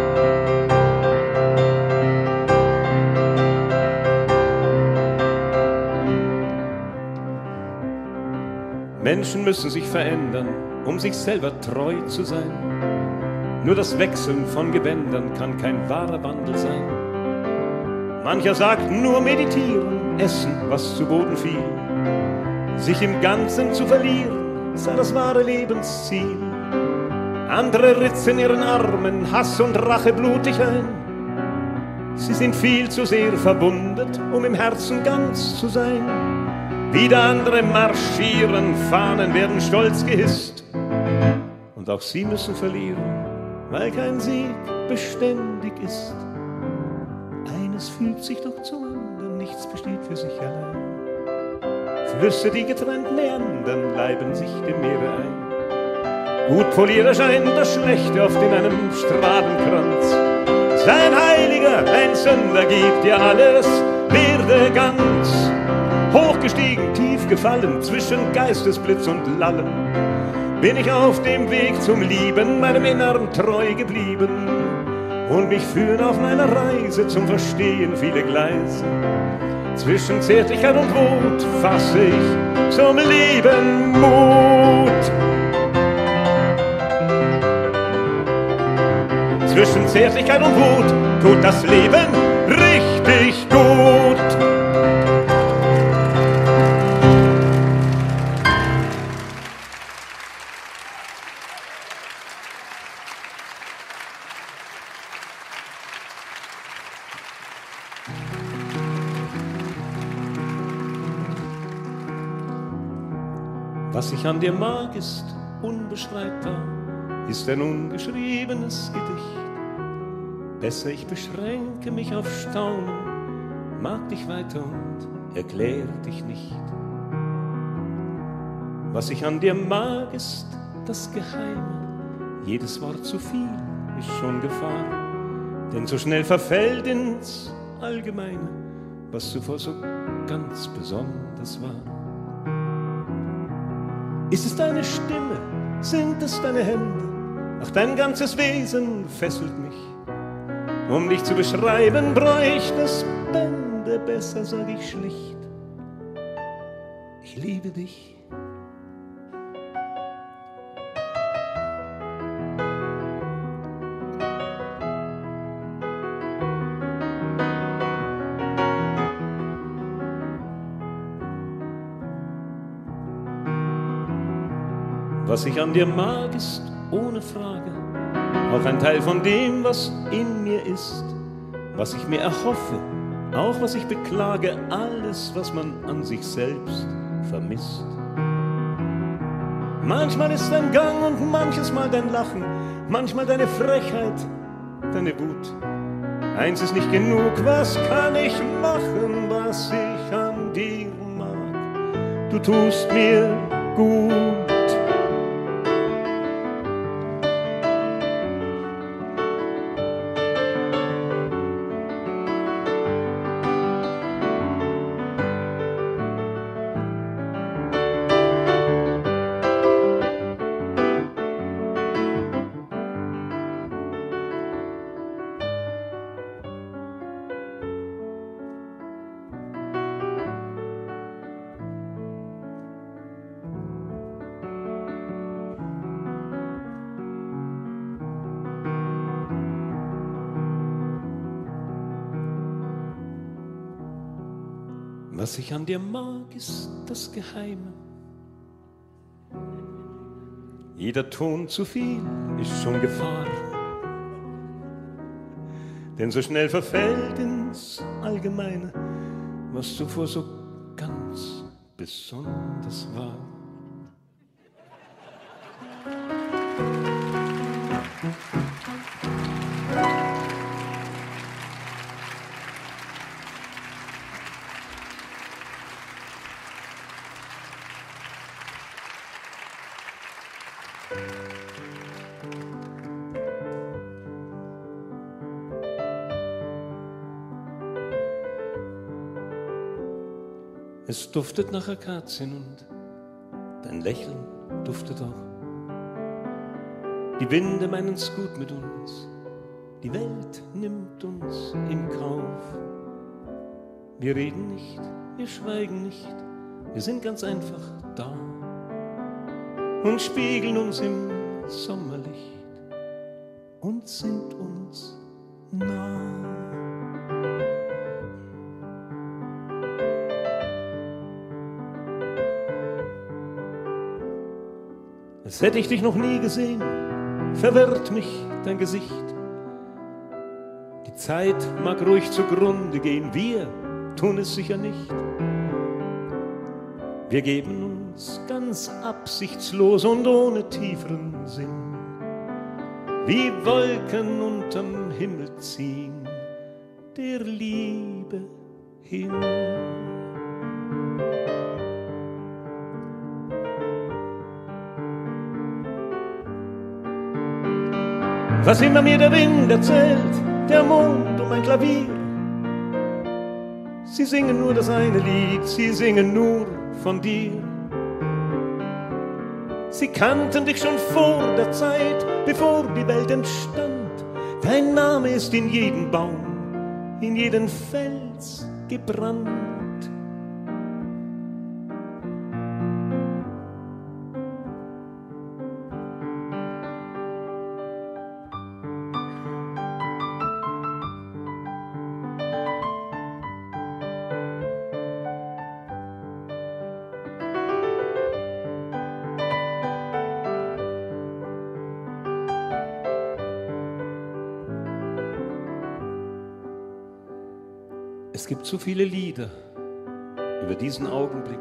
Menschen müssen sich verändern, um sich selber treu zu sein. Nur das Wechseln von Gewändern kann kein wahrer Wandel sein. Mancher sagt nur meditieren, essen, was zu Boden fiel. Sich im Ganzen zu verlieren, sei das wahre Lebensziel. Andere ritzen ihren Armen Hass und Rache blutig ein. Sie sind viel zu sehr verwundet, um im Herzen ganz zu sein. Wieder andere marschieren, Fahnen werden stolz gehisst. Und auch sie müssen verlieren, weil kein Sieg beständig ist. Eines fügt sich doch zum anderen, nichts besteht für sich allein. Flüsse, die getrennt meandern, leiben sich dem Meere ein. Gut poliert erscheint das Schlechte oft in einem Strahlenkranz. Sei ein Heiliger, ein Sünder, gib dir alles, werde ganz. Hochgestiegen, tief gefallen, zwischen Geistesblitz und Lallen, bin ich auf dem Weg zum Lieben, meinem Innern treu geblieben. Und mich führen auf meiner Reise zum Verstehen viele Gleise. Zwischen Zärtlichkeit und Wut fasse ich zum Leben Mut. Zwischen Zärtlichkeit und Wut tut das Leben richtig gut. Was ich an dir mag, ist unbeschreibbar, ist ein ungeschriebenes Gedicht. Besser ich beschränke mich auf Staunen, mag dich weiter und erkläre dich nicht. Was ich an dir mag, ist das Geheime, jedes Wort zu viel ist schon Gefahr, denn so schnell verfällt ins Allgemeine, was zuvor so ganz besonders war. Ist es deine Stimme, sind es deine Hände, ach dein ganzes Wesen fesselt mich. Um dich zu beschreiben, bräuchte es Bände, besser sag ich schlicht, ich liebe dich. Was ich an dir mag, ist ohne Frage auch ein Teil von dem, was in mir ist, was ich mir erhoffe, auch was ich beklage, alles, was man an sich selbst vermisst. Manchmal ist dein Gang und manches Mal dein Lachen, manchmal deine Frechheit, deine Wut. Eins ist nicht genug, was kann ich machen, was ich an dir mag? Du tust mir gut. Was ich an dir mag, ist das Geheime. Jeder Ton zu viel ist schon Gefahr, denn so schnell verfällt ins Allgemeine, was zuvor so ganz besonders war. Es duftet nach Akazien und dein Lächeln duftet auch. Die Winde meinen's gut mit uns, die Welt nimmt uns in Kauf. Wir reden nicht, wir schweigen nicht, wir sind ganz einfach da und spiegeln uns im Sommerlicht und sind uns nah. Als hätte ich dich noch nie gesehen, verwirrt mich dein Gesicht. Die Zeit mag ruhig zugrunde gehen, wir tun es sicher nicht. Wir geben uns ganz absichtslos und ohne tieferen Sinn, wie Wolken unterm Himmel ziehen, der Liebe hin. Was immer mir der Wind erzählt, der Mond und mein Klavier, sie singen nur das eine Lied, sie singen nur von dir. Sie kannten dich schon vor der Zeit, bevor die Welt entstand. Dein Name ist in jeden Baum, in jeden Fels gebrannt. Es gibt so viele Lieder über diesen Augenblick,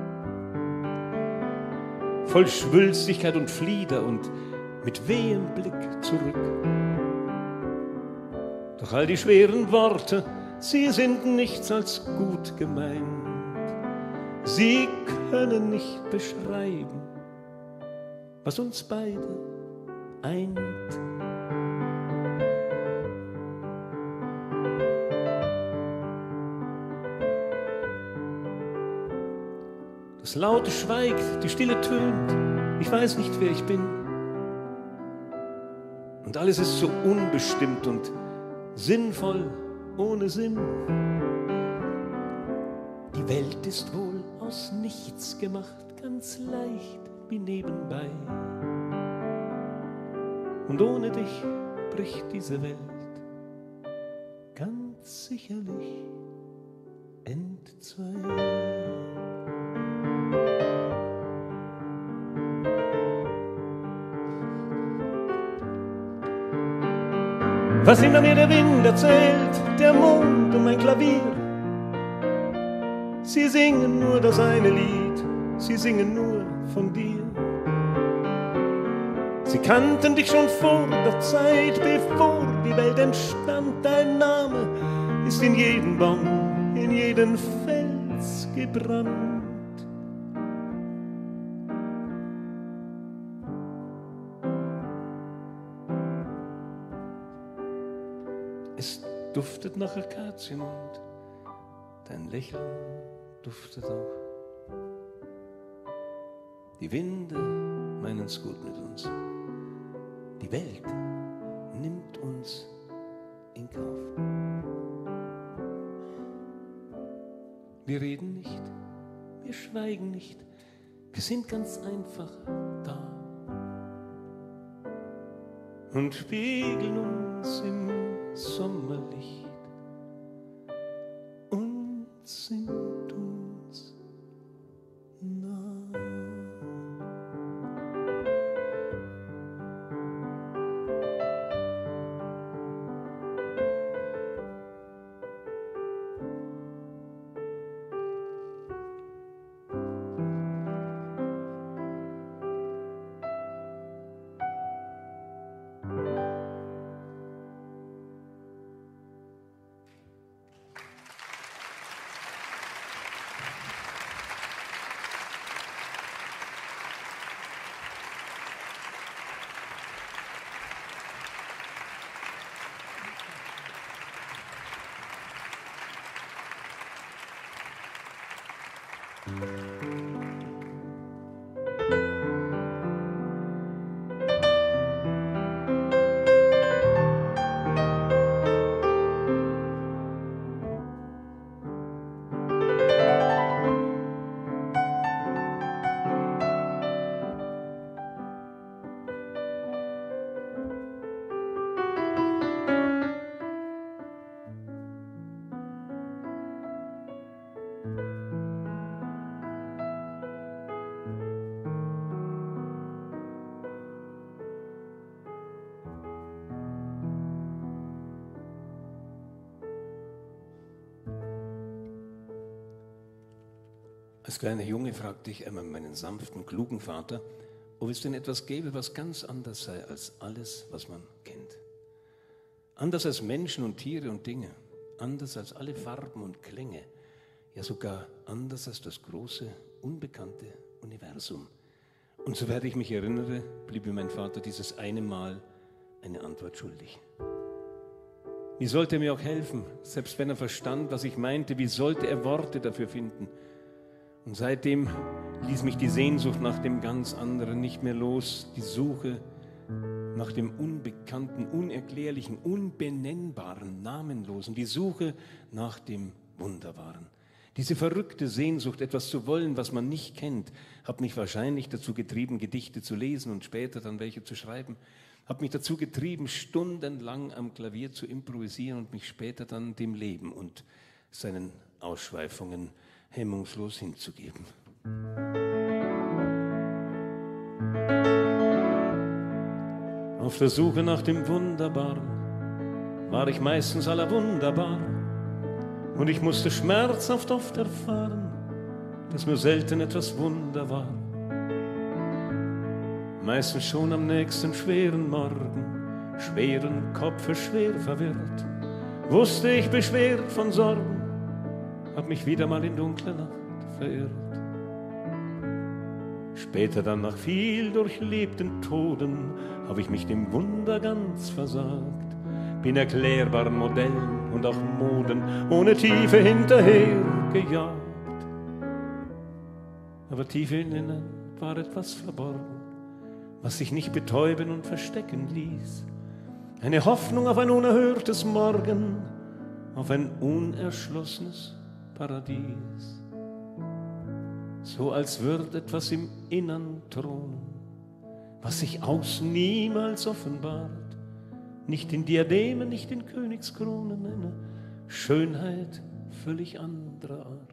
voll Schwülstigkeit und Flieder und mit wehem Blick zurück. Doch all die schweren Worte, sie sind nichts als gut gemeint. Sie können nicht beschreiben, was uns beide eint. Das Laute schweigt, die Stille tönt, ich weiß nicht, wer ich bin. Und alles ist so unbestimmt und sinnvoll ohne Sinn. Die Welt ist wohl aus nichts gemacht, ganz leicht wie nebenbei. Und ohne dich bricht diese Welt ganz sicherlich entzwei. Was immer mir der Wind erzählt, der Mond und mein Klavier. Sie singen nur das eine Lied, sie singen nur von dir. Sie kannten dich schon vor der Zeit, bevor die Welt entstand. Dein Name ist in jeden Baum, in jeden Fels gebrannt. Es duftet nach Akazien und dein Lächeln duftet auch. Die Winde meinen's gut mit uns. Die Welt nimmt uns in Kauf. Wir reden nicht, wir schweigen nicht, wir sind ganz einfach da und spiegeln uns im Sommerlicht und sind uns nah. Als kleiner Junge fragte ich einmal meinen sanften, klugen Vater, ob es denn etwas gäbe, was ganz anders sei als alles, was man kennt. Anders als Menschen und Tiere und Dinge, anders als alle Farben und Klänge, ja sogar anders als das große, unbekannte Universum. Und soweit ich mich erinnere, blieb mir mein Vater dieses eine Mal eine Antwort schuldig. Wie sollte er mir auch helfen, selbst wenn er verstand, was ich meinte, wie sollte er Worte dafür finden? Und seitdem ließ mich die Sehnsucht nach dem ganz anderen nicht mehr los, die Suche nach dem Unbekannten, Unerklärlichen, Unbenennbaren, Namenlosen, die Suche nach dem Wunderbaren. Diese verrückte Sehnsucht, etwas zu wollen, was man nicht kennt, hat mich wahrscheinlich dazu getrieben, Gedichte zu lesen und später dann welche zu schreiben, hat mich dazu getrieben, stundenlang am Klavier zu improvisieren und mich später dann dem Leben und seinen Ausschweifungen hemmungslos hinzugeben. Auf der Suche nach dem Wunderbaren war ich meistens allerwunderbar und ich musste schmerzhaft oft erfahren, dass mir selten etwas Wunder war. Meistens schon am nächsten schweren Morgen, schweren Kopfe schwer verwirrt, wusste ich beschwert von Sorgen, hab mich wieder mal in dunkler Nacht verirrt. Später dann nach viel durchlebten Toden hab ich mich dem Wunder ganz versagt, bin erklärbaren Modellen und auch Moden ohne Tiefe hinterher gejagt. Aber tief innen war etwas verborgen, was sich nicht betäuben und verstecken ließ. Eine Hoffnung auf ein unerhörtes Morgen, auf ein unerschlossenes Paradies. So als würde etwas im Innern thronen, was sich außen niemals offenbart. Nicht in Diademen, nicht in Königskronen, eine Schönheit völlig anderer Art.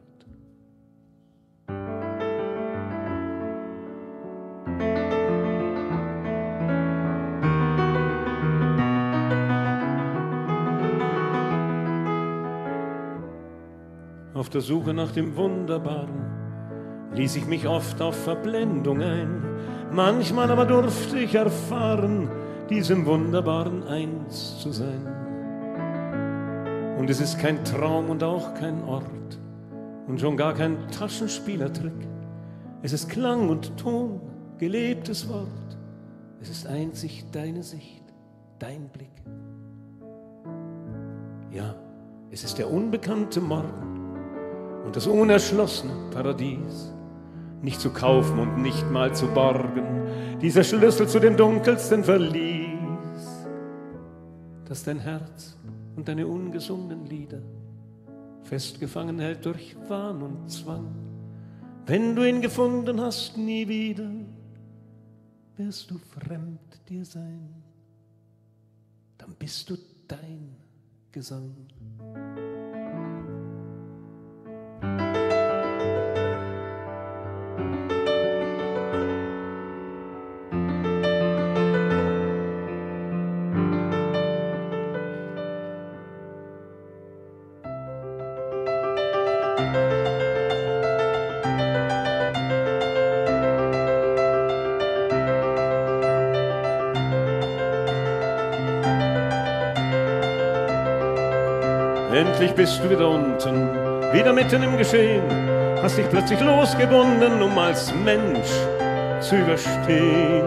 Auf der Suche nach dem Wunderbaren ließ ich mich oft auf Verblendung ein. Manchmal aber durfte ich erfahren, diesem Wunderbaren eins zu sein. Und es ist kein Traum und auch kein Ort und schon gar kein Taschenspielertrick. Es ist Klang und Ton, gelebtes Wort. Es ist einzig deine Sicht, dein Blick. Ja, es ist der unbekannte Morgen und das unerschlossene Paradies. Nicht zu kaufen und nicht mal zu borgen, dieser Schlüssel zu dem dunkelsten Verlies, das dein Herz und deine ungesungenen Lieder festgefangen hält durch Wahn und Zwang. Wenn du ihn gefunden hast, nie wieder wirst du fremd dir sein, dann bist du dein Gesang. Endlich bist du wieder unten, wieder mitten im Geschehen, hast dich plötzlich losgebunden, um als Mensch zu überstehen.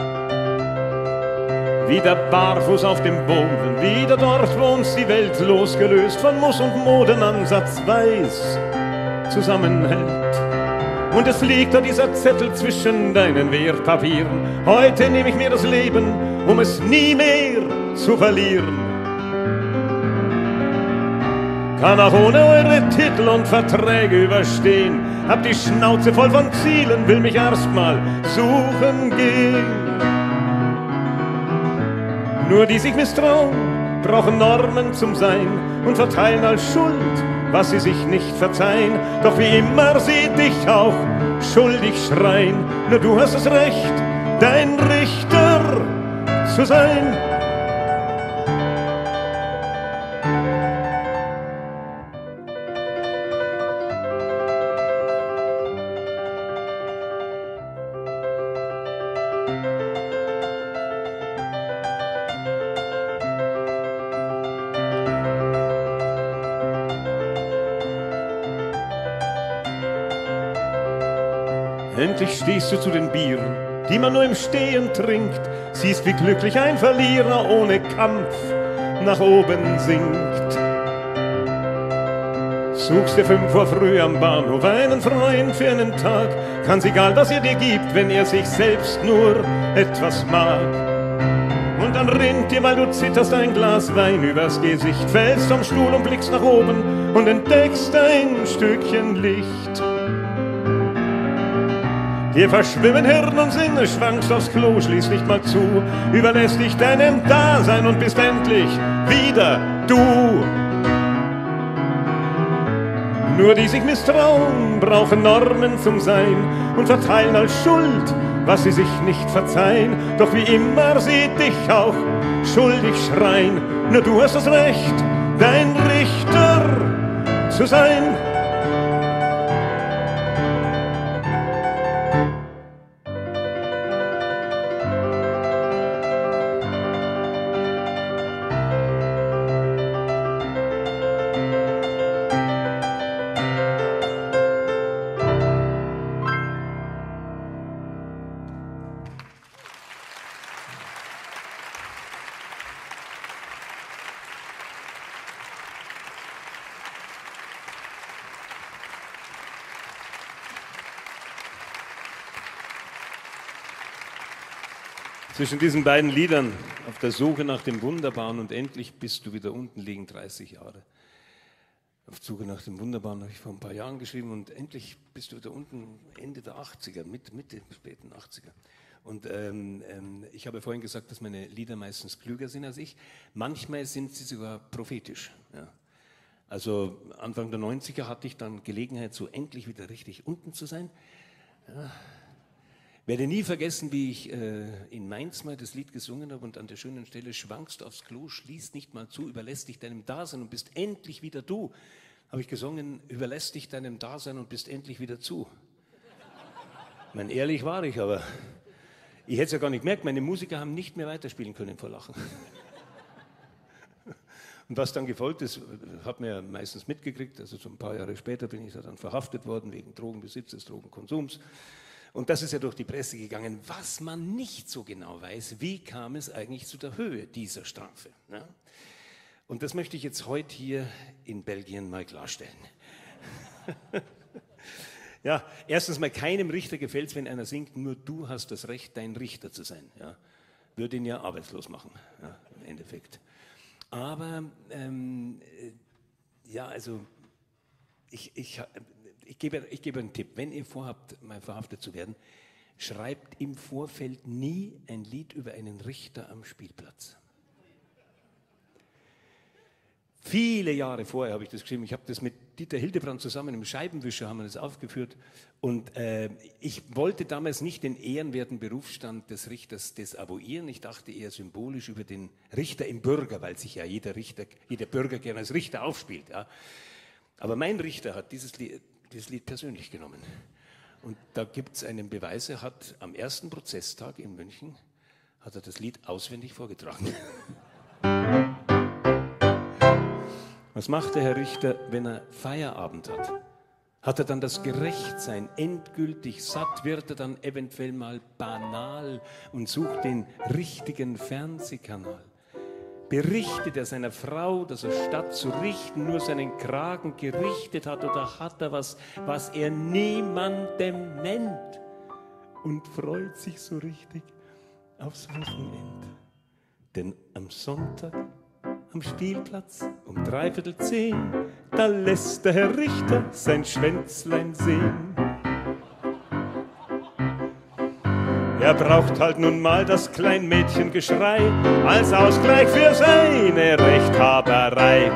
Wieder barfuß auf dem Boden, wieder dort, wo uns die Welt losgelöst von Muss und Modenansatz weiß zusammenhält. Und es liegt da dieser Zettel zwischen deinen Wertpapieren. Heute nehme ich mir das Leben, um es nie mehr zu verlieren. Kann auch ohne eure Titel und Verträge überstehen. Hab die Schnauze voll von Zielen, will mich erstmal suchen gehen. Nur die sich misstrauen, brauchen Normen zum Sein und verteilen als Schuld, was sie sich nicht verzeihen. Doch wie immer sie dich auch schuldig schreien. Nur du hast das Recht, dein Richter zu sein. Endlich stehst du zu den Bieren, die man nur im Stehen trinkt, siehst, wie glücklich ein Verlierer ohne Kampf nach oben sinkt. Suchst dir 5 Uhr früh am Bahnhof einen Freund für einen Tag, ganz egal, was er dir gibt, wenn er sich selbst nur etwas mag. Und dann rinnt dir, weil du zitterst, ein Glas Wein übers Gesicht, fällst vom Stuhl und blickst nach oben und entdeckst ein Stückchen Licht. Dir verschwimmen Hirn und Sinne, schwankst aufs Klo, schließt nicht mal zu, überlässt dich deinem Dasein und bist endlich wieder du. Nur die sich misstrauen, brauchen Normen zum Sein und verteilen als Schuld, was sie sich nicht verzeihen. Doch wie immer sie dich auch schuldig schreien. Nur du hast das Recht, dein Richter zu sein. Zwischen diesen beiden Liedern, auf der Suche nach dem Wunderbaren und endlich bist du wieder unten, liegen 30 Jahre. Auf der Suche nach dem Wunderbaren habe ich vor ein paar Jahren geschrieben und endlich bist du wieder unten, Ende der 80er, Mitte, späten 80er. Und ich habe vorhin gesagt, dass meine Lieder meistens klüger sind als ich. Manchmal sind sie sogar prophetisch. Ja. Also Anfang der 90er hatte ich dann Gelegenheit, so endlich wieder richtig unten zu sein. Ja. Werde nie vergessen, wie ich in Mainz mal das Lied gesungen habe und an der schönen Stelle schwankst aufs Klo, schließt nicht mal zu, überlässt dich deinem Dasein und bist endlich wieder du. habe ich gesungen, überlässt dich deinem Dasein und bist endlich wieder zu. Ich meine, ehrlich war ich, aber ich hätte es ja gar nicht gemerkt, meine Musiker haben nicht mehr weiterspielen können vor Lachen. Und was dann gefolgt ist, hat man ja meistens mitgekriegt, also so ein paar Jahre später bin ich dann verhaftet worden wegen Drogenbesitzes, Drogenkonsums. Und das ist ja durch die Presse gegangen. Was man nicht so genau weiß, wie kam es eigentlich zu der Höhe dieser Strafe? Ne? Und das möchte ich jetzt heute hier in Belgien mal klarstellen. Ja, erstens mal, keinem Richter gefällt es, wenn einer singt, nur du hast das Recht, dein Richter zu sein. Ja? Würde ihn ja arbeitslos machen, ja, im Endeffekt. Aber, ja, also, ich gebe einen Tipp. Wenn ihr vorhabt, mal verhaftet zu werden, schreibt im Vorfeld nie ein Lied über einen Richter am Spielplatz. Viele Jahre vorher habe ich das geschrieben. Ich habe das mit Dieter Hildebrand zusammen im Scheibenwischer haben wir das aufgeführt. Und ich wollte damals nicht den ehrenwerten Berufsstand des Richters desavouieren. Ich dachte eher symbolisch über den Richter im Bürger, weil sich ja jeder Bürger gerne als Richter aufspielt. Ja. Aber mein Richter hat dieses Lied persönlich genommen. Und da gibt es einen Beweis, er hat am ersten Prozesstag in München hat er das Lied auswendig vorgetragen. Was macht der Herr Richter, wenn er Feierabend hat? Hat er dann das Gerechtsein endgültig satt? Wird er dann eventuell mal banal und sucht den richtigen Fernsehkanal? Berichtet er seiner Frau, dass er statt zu richten nur seinen Kragen gerichtet hat, oder hat er was er niemandem nennt und freut sich so richtig aufs Wochenende? Denn am Sonntag am Spielplatz um 9:45, da lässt der Herr Richter sein Schwänzlein sehen. Er braucht halt nun mal das Kleinmädchengeschrei als Ausgleich für seine Rechthaberei.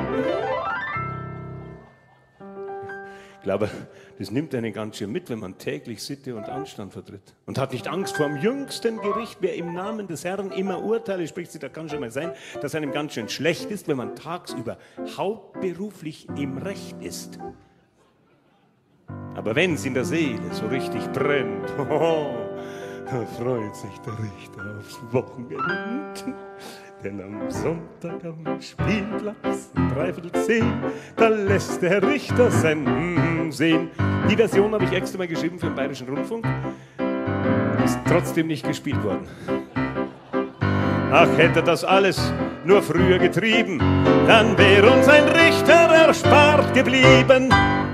Ich glaube, das nimmt einen ganz schön mit, wenn man täglich Sitte und Anstand vertritt. Und hat nicht Angst vor dem jüngsten Gericht, wer im Namen des Herrn immer Urteile spricht. Da kann schon mal sein, dass einem ganz schön schlecht ist, wenn man tagsüber hauptberuflich im Recht ist. Aber wenn es in der Seele so richtig brennt, da freut sich der Richter aufs Wochenende. Denn am Sonntag am Spielplatz, 9:45, da lässt der Richter sein sehen. Die Version habe ich extra mal geschrieben für den Bayerischen Rundfunk. Ist trotzdem nicht gespielt worden. Ach, hätte das alles nur früher getrieben, dann wäre uns ein Richter erspart geblieben.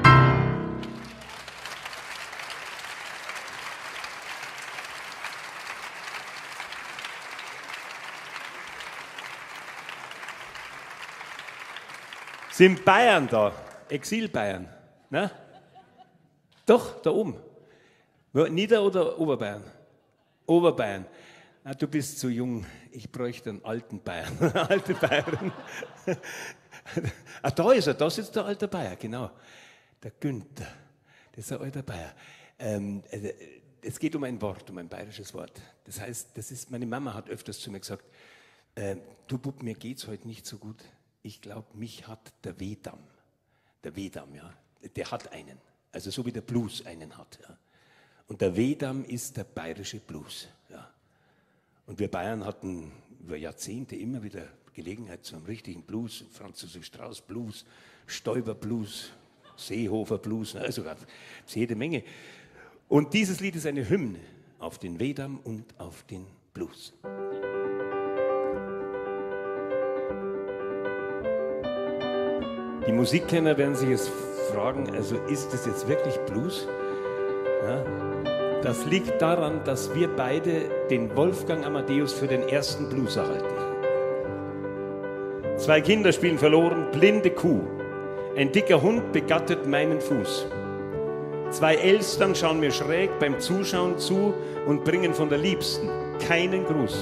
Sind Bayern da? Exil-Bayern? Ne? Doch, da oben. Nieder- oder Oberbayern? Oberbayern. Ah, du bist zu jung. Ich bräuchte einen alten Bayern. Alte Bayern. Ah, da ist er. Da sitzt der alte Bayer, genau. Der Günther. Das ist ein alter Bayer. Es geht um ein Wort, um ein bayerisches Wort. Das heißt, meine Mama hat öfters zu mir gesagt, du Bub, mir geht's heute nicht so gut. Ich glaube, mich hat der Wedam. Der Wedam, ja, der hat einen. Also so wie der Blues einen hat. Ja. Und der Wedam ist der bayerische Blues. Ja. Und wir Bayern hatten über Jahrzehnte immer wieder Gelegenheit zu einem richtigen Blues. Franz Josef Strauß Blues, Stoiber Blues, Seehofer Blues, also jede Menge. Und dieses Lied ist eine Hymne auf den Wedam und auf den Blues. Die Musikkenner werden sich jetzt fragen, also ist das jetzt wirklich Blues? Ja, das liegt daran, dass wir beide den Wolfgang Amadeus für den ersten Blueser halten. 2 Kinder spielen verloren, blinde Kuh. Ein dicker Hund begattet meinen Fuß. 2 Elstern schauen mir schräg beim Zuschauen zu und bringen von der Liebsten keinen Gruß.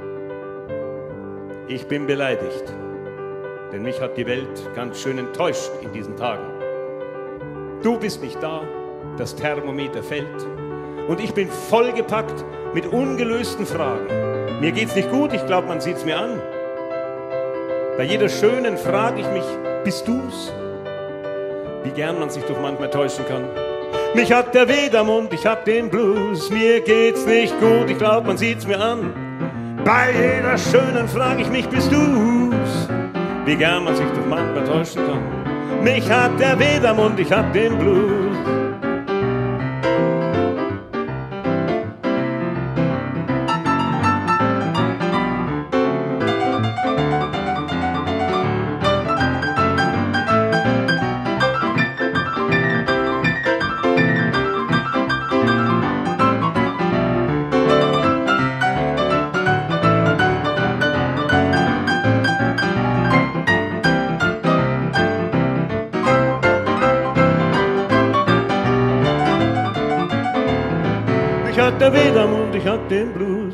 Ich bin beleidigt. Denn mich hat die Welt ganz schön enttäuscht in diesen Tagen. Du bist nicht da, das Thermometer fällt und ich bin vollgepackt mit ungelösten Fragen. Mir geht's nicht gut, ich glaube, man sieht's mir an. Bei jeder schönen frage ich mich, bist du's? wie gern man sich doch manchmal täuschen kann. Mich hat der Weh am Mund, ich hab den Blues, mir geht's nicht gut, ich glaub, man sieht's mir an. Bei jeder schönen frag ich mich, bist du's? Wie gern man sich doch manchmal täuschen kann. Mich hat der Weh am Mund, ich hab den Blues. Mich hat der Weh am Mund, ich hab den Blues.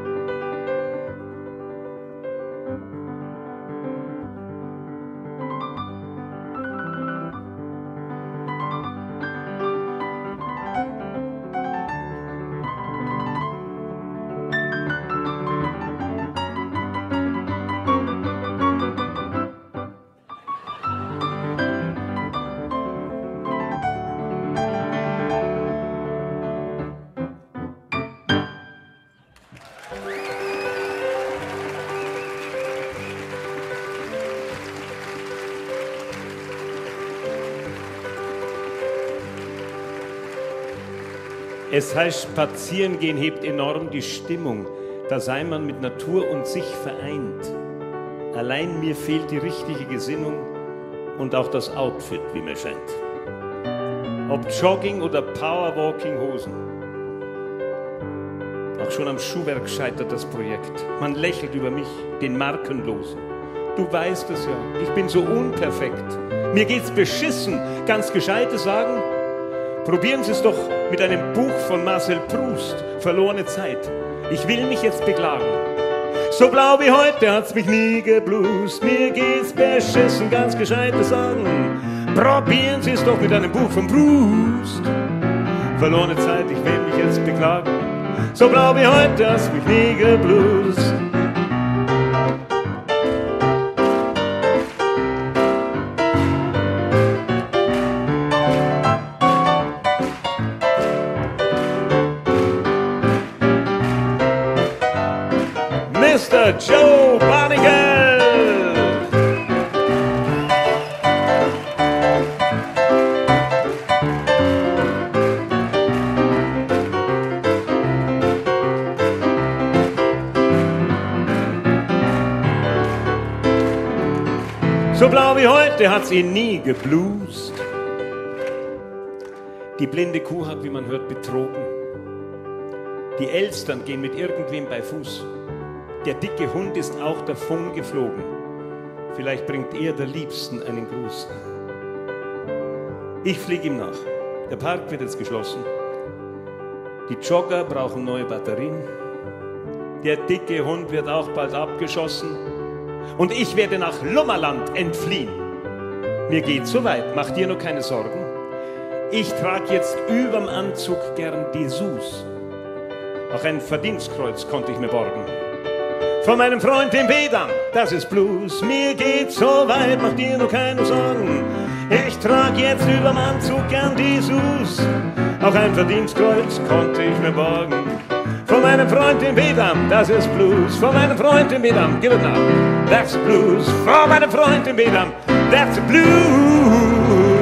Es heißt, spazieren gehen hebt enorm die Stimmung. Da sei man mit Natur und sich vereint. Allein mir fehlt die richtige Gesinnung und auch das Outfit, wie mir scheint. Ob Jogging oder Powerwalking Hosen. Auch schon am Schuhwerk scheitert das Projekt. Man lächelt über mich, den Markenlosen. Du weißt es ja, ich bin so unperfekt. Mir geht's beschissen, ganz Gescheites sagen. Probieren Sie es doch mit einem Buch von Marcel Proust, Verlorene Zeit. Ich will mich jetzt beklagen. So blau wie heute hat's mich nie gebluest. Mir geht's beschissen, ganz Gescheites sagen. Probieren Sie es doch mit einem Buch von Proust. Verlorene Zeit, ich will mich jetzt beklagen. So blau wie heute hat's mich nie gebluest. Mr. Joe Barnikel. So blau wie heute hat's ihn nie gebluest. Die blinde Kuh hat, wie man hört, betrogen. Die Elstern gehen mit irgendwem bei Fuß. Der dicke Hund ist auch davon geflogen. Vielleicht bringt er der Liebsten einen Gruß. Ich fliege ihm nach. Der Park wird jetzt geschlossen. Die Jogger brauchen neue Batterien. Der dicke Hund wird auch bald abgeschossen. Und ich werde nach Lummerland entfliehen. Mir geht's so weit, mach dir nur keine Sorgen. Ich trag jetzt überm Anzug gern die Sus. Auch ein Verdienstkreuz konnte ich mir borgen. Von meinem Freund dem Vedam, das ist Blues. Mir geht's so weit, mach dir nur keine Sorgen. Ich trag jetzt überm Anzug gern die Sus. Auch ein Verdienstkreuz konnte ich mir borgen. Von meinem Freund dem Vedam, das ist Blues. Von meinem Freund dem Vedam, give it now, that's Blues. Von meinem Freund dem Vedam, that's Blues.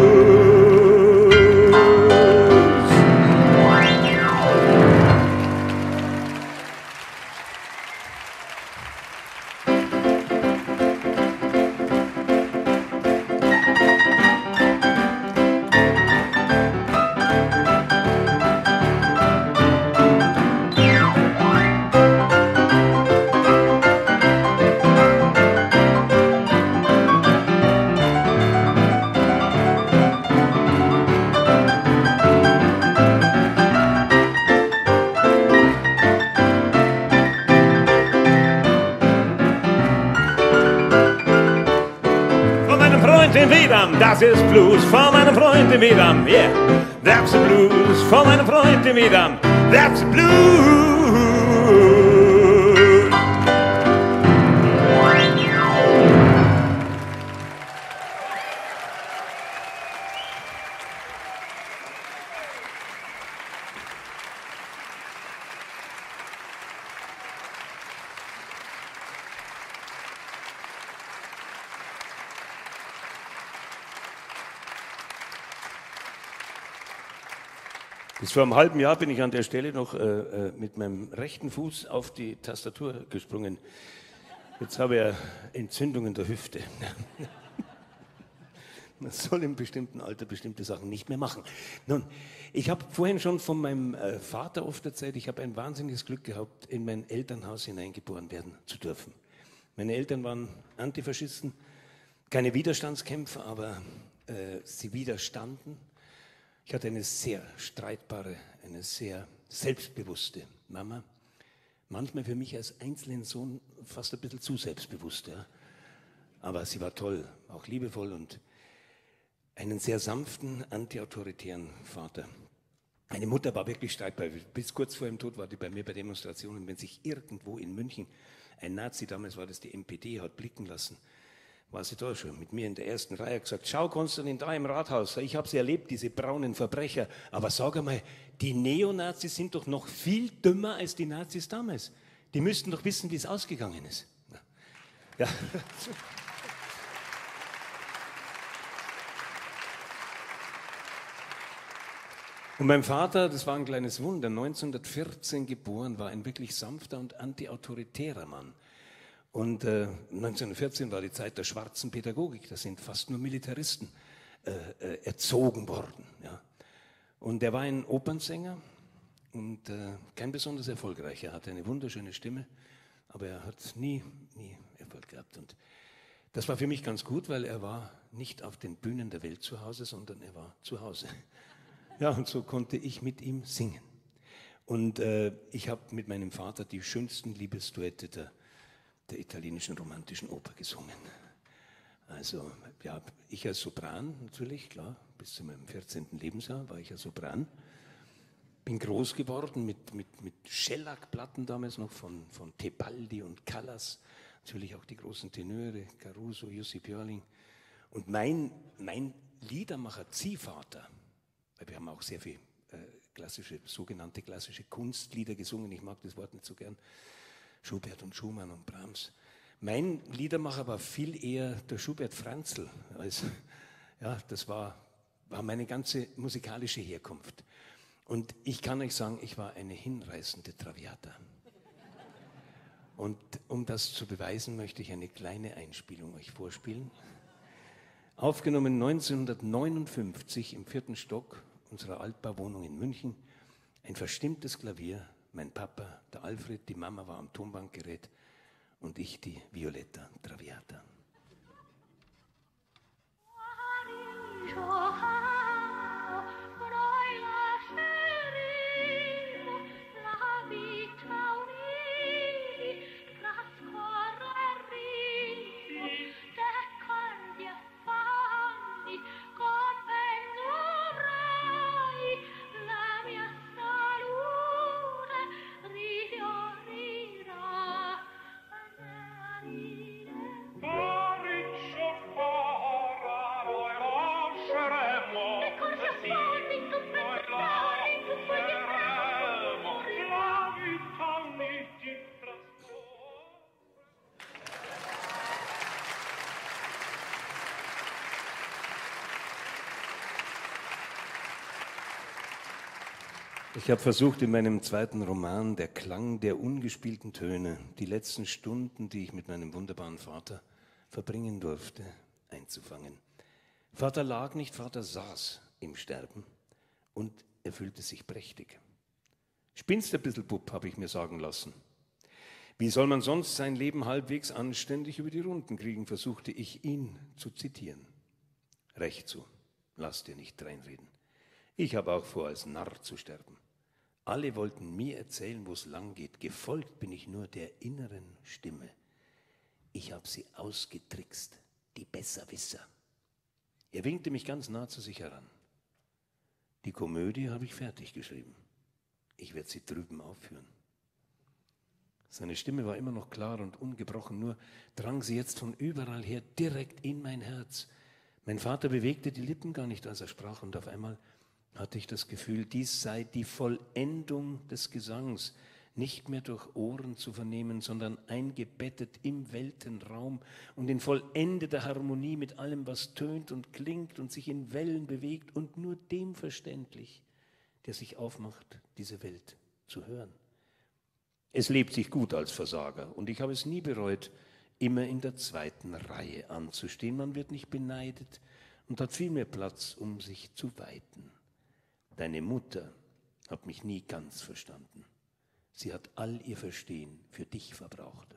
Dem Vedam, das ist Blues, von meinem Freund dem Vedam, yeah, that's the Blues, von meinem Freund dem Vedam, that's the Blues. Bis vor einem halben Jahr bin ich an der Stelle noch mit meinem rechten Fuß auf die Tastatur gesprungen. Jetzt habe ich eine Entzündung in der Hüfte. Man soll im bestimmten Alter bestimmte Sachen nicht mehr machen. Nun, ich habe vorhin schon von meinem Vater oft erzählt, ich habe ein wahnsinniges Glück gehabt, in mein Elternhaus hineingeboren werden zu dürfen. Meine Eltern waren Antifaschisten, keine Widerstandskämpfer, aber sie widerstanden. Ich hatte eine sehr streitbare, eine sehr selbstbewusste Mama. Manchmal für mich als einzelnen Sohn fast ein bisschen zu selbstbewusst. Ja. Aber sie war toll, auch liebevoll und einen sehr sanften, antiautoritären Vater. Meine Mutter war wirklich streitbar. Bis kurz vor ihrem Tod war die bei mir bei Demonstrationen. Wenn sich irgendwo in München ein Nazi, damals war das die NPD, hat blicken lassen, war sie da schon mit mir in der ersten Reihe, gesagt, schau Konstantin, da im Rathaus, ich habe sie erlebt, diese braunen Verbrecher, aber sag einmal, die Neonazis sind doch noch viel dümmer als die Nazis damals. Die müssten doch wissen, wie es ausgegangen ist. Ja. Und mein Vater, das war ein kleines Wunder, 1914 geboren, war ein wirklich sanfter und antiautoritärer Mann. Und 1914 war die Zeit der schwarzen Pädagogik, da sind fast nur Militaristen erzogen worden. Ja. Und er war ein Opernsänger und kein besonders erfolgreicher. Er hatte eine wunderschöne Stimme, aber er hat nie Erfolg gehabt. Und das war für mich ganz gut, weil er war nicht auf den Bühnen der Welt zu Hause, sondern er war zu Hause. Ja, und so konnte ich mit ihm singen. Und ich habe mit meinem Vater die schönsten Liebesduette der italienischen romantischen Oper gesungen. Also, ja, ich als Sopran natürlich, klar, bis zu meinem 14. Lebensjahr war ich ja Sopran. Bin groß geworden mit Schellackplatten damals noch von Tebaldi und Callas. Natürlich auch die großen Tenöre, Caruso, Jussi Björling. Und mein Liedermacher-Ziehvater, weil wir haben auch sehr viel sogenannte klassische Kunstlieder gesungen, ich mag das Wort nicht so gern, Schubert und Schumann und Brahms. Mein Liedermacher war viel eher der Schubert Franzl. Ja, das war meine ganze musikalische Herkunft. Und ich kann euch sagen, ich war eine hinreißende Traviata. Und um das zu beweisen, möchte ich eine kleine Einspielung euch vorspielen. Aufgenommen 1959 im 4. Stock unserer Altbauwohnung in München. Ein verstimmtes Klavier. Mein Papa, der Alfred, die Mama war am Tonbandgerät und ich die Violetta Traviata. Ich habe versucht, in meinem zweiten Roman, Der Klang der ungespielten Töne, die letzten Stunden, die ich mit meinem wunderbaren Vater verbringen durfte, einzufangen. Vater lag nicht, Vater saß im Sterben und er fühlte sich prächtig. Spinnst ein bisschen, Bub, habe ich mir sagen lassen. Wie soll man sonst sein Leben halbwegs anständig über die Runden kriegen, versuchte ich ihn zu zitieren. Recht so, lass dir nicht dreinreden. Ich habe auch vor, als Narr zu sterben. Alle wollten mir erzählen, wo es lang geht. Gefolgt bin ich nur der inneren Stimme. Ich habe sie ausgetrickst, die Besserwisser. Er winkte mich ganz nah zu sich heran. Die Komödie habe ich fertig geschrieben. Ich werde sie drüben aufführen. Seine Stimme war immer noch klar und ungebrochen, nur drang sie jetzt von überall her direkt in mein Herz. Mein Vater bewegte die Lippen gar nicht, als er sprach, und auf einmal hatte ich das Gefühl, dies sei die Vollendung des Gesangs, nicht mehr durch Ohren zu vernehmen, sondern eingebettet im Weltenraum und in vollendeter Harmonie mit allem, was tönt und klingt und sich in Wellen bewegt und nur dem verständlich, der sich aufmacht, diese Welt zu hören. Es lebt sich gut als Versager und ich habe es nie bereut, immer in der zweiten Reihe anzustehen. Man wird nicht beneidet und hat viel mehr Platz, um sich zu weiten. Deine Mutter hat mich nie ganz verstanden. Sie hat all ihr Verstehen für dich verbraucht.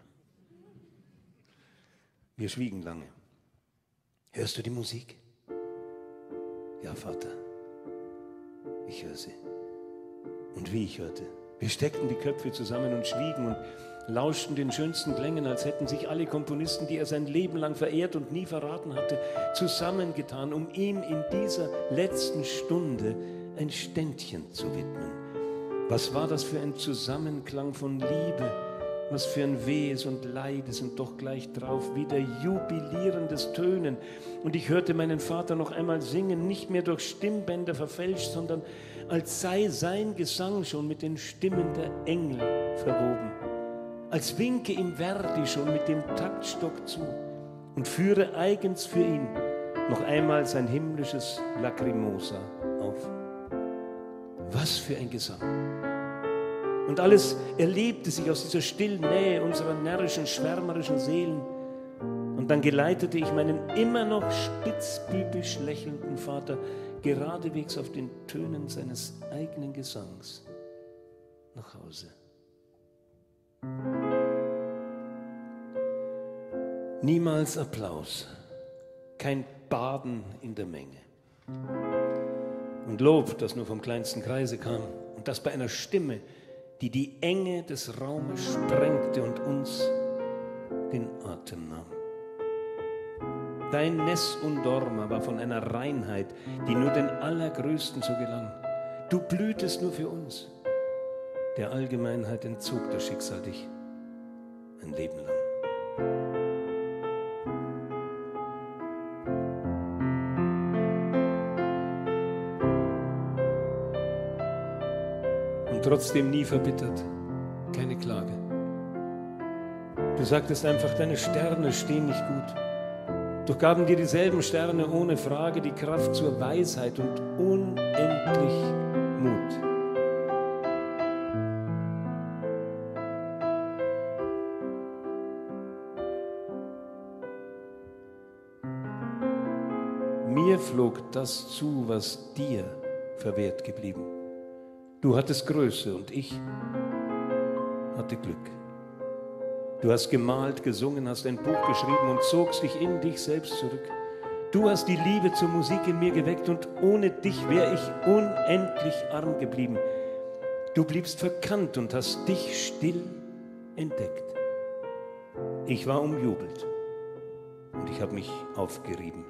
Wir schwiegen lange. Hörst du die Musik? Ja, Vater, ich höre sie. Und wie ich hörte. Wir steckten die Köpfe zusammen und schwiegen und lauschten den schönsten Klängen, als hätten sich alle Komponisten, die er sein Leben lang verehrt und nie verraten hatte, zusammengetan, um ihm in dieser letzten Stunde ein Ständchen zu widmen. Was war das für ein Zusammenklang von Liebe, was für ein wehes und leides und doch gleich drauf wieder jubilierendes Tönen. Und ich hörte meinen Vater noch einmal singen, nicht mehr durch Stimmbänder verfälscht, sondern als sei sein Gesang schon mit den Stimmen der Engel verwoben. Als winke ihm Verdi schon mit dem Taktstock zu und führe eigens für ihn noch einmal sein himmlisches Lacrimosa auf. Was für ein Gesang! Und alles erlebte sich aus dieser stillen Nähe unserer närrischen, schwärmerischen Seelen. Und dann geleitete ich meinen immer noch spitzbübisch lächelnden Vater geradewegs auf den Tönen seines eigenen Gesangs nach Hause. Niemals Applaus, kein Baden in der Menge. Und Lob, das nur vom kleinsten Kreise kam und das bei einer Stimme, die die Enge des Raumes sprengte und uns den Atem nahm. Dein Nessun Dorma war von einer Reinheit, die nur den Allergrößten so gelang. Du blühtest nur für uns. Der Allgemeinheit entzog das Schicksal dich ein Leben lang. Und trotzdem nie verbittert, keine Klage. Du sagtest einfach, deine Sterne stehen nicht gut. Doch gaben dir dieselben Sterne ohne Frage die Kraft zur Weisheit und unendlich Mut. Mir flog das zu, was dir verwehrt geblieben. Du hattest Größe und ich hatte Glück. Du hast gemalt, gesungen, hast ein Buch geschrieben und zogst dich in dich selbst zurück. Du hast die Liebe zur Musik in mir geweckt und ohne dich wäre ich unendlich arm geblieben. Du bliebst verkannt und hast dich still entdeckt. Ich war umjubelt und ich habe mich aufgerieben.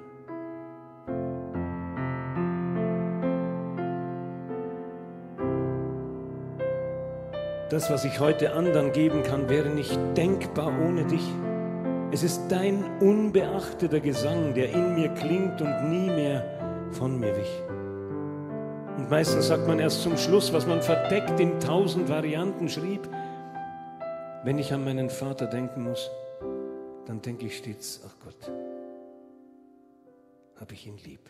Das, was ich heute anderen geben kann, wäre nicht denkbar ohne dich. Es ist dein unbeachteter Gesang, der in mir klingt und nie mehr von mir wich. Und meistens sagt man erst zum Schluss, was man verdeckt in 1000 Varianten schrieb. Wenn ich an meinen Vater denken muss, dann denke ich stets, ach Gott, hab ich ihn lieb.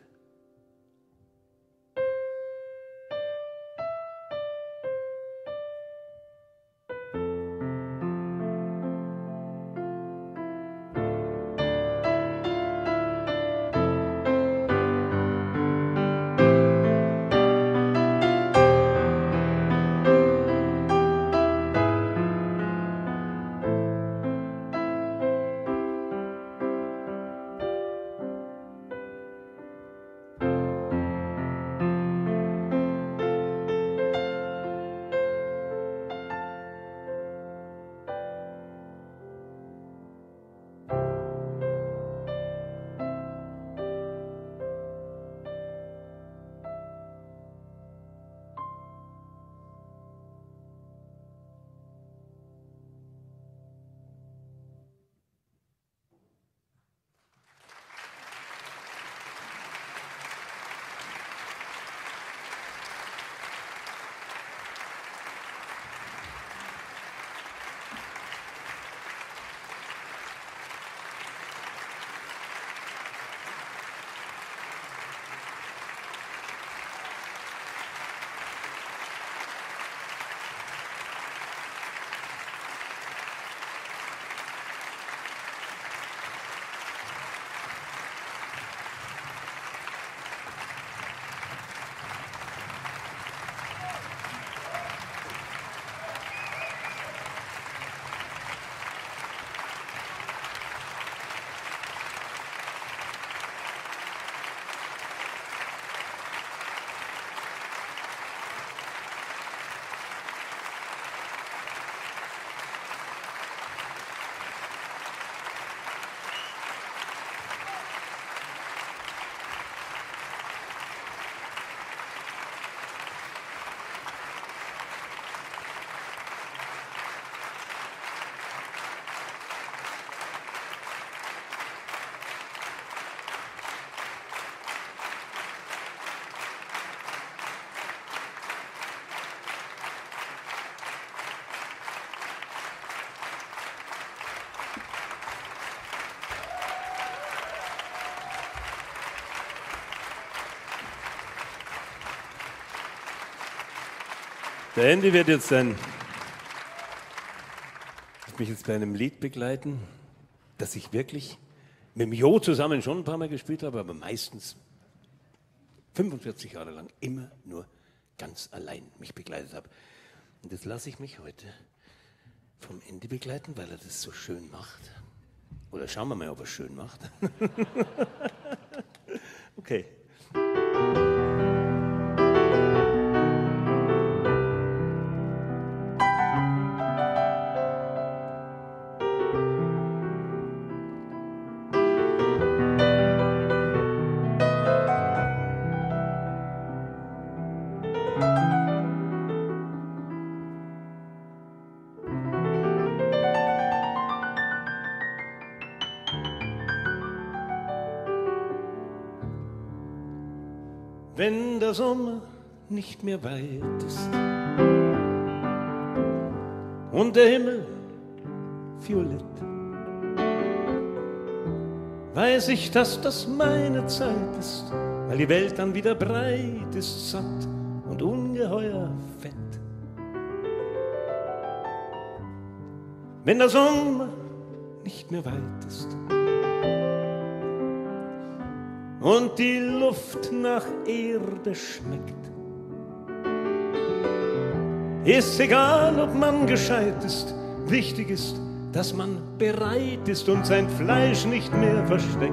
Der Andy wird mich jetzt bei einem Lied begleiten, das ich wirklich mit dem Jo zusammen schon ein paar Mal gespielt habe, aber meistens 45 Jahre lang immer nur ganz allein mich begleitet habe. Und jetzt lasse ich mich heute vom Andy begleiten, weil er das so schön macht. Oder schauen wir mal, ob er es schön macht. Okay. Wenn der Sommer nicht mehr weit ist und der Himmel violett, weiß ich, dass das meine Zeit ist, weil die Welt dann wieder breit ist, satt und ungeheuer fett. Wenn der Sommer nicht mehr weit ist und die Luft nach Erde schmeckt, ist egal, ob man gescheit ist, wichtig ist, dass man bereit ist und sein Fleisch nicht mehr versteckt.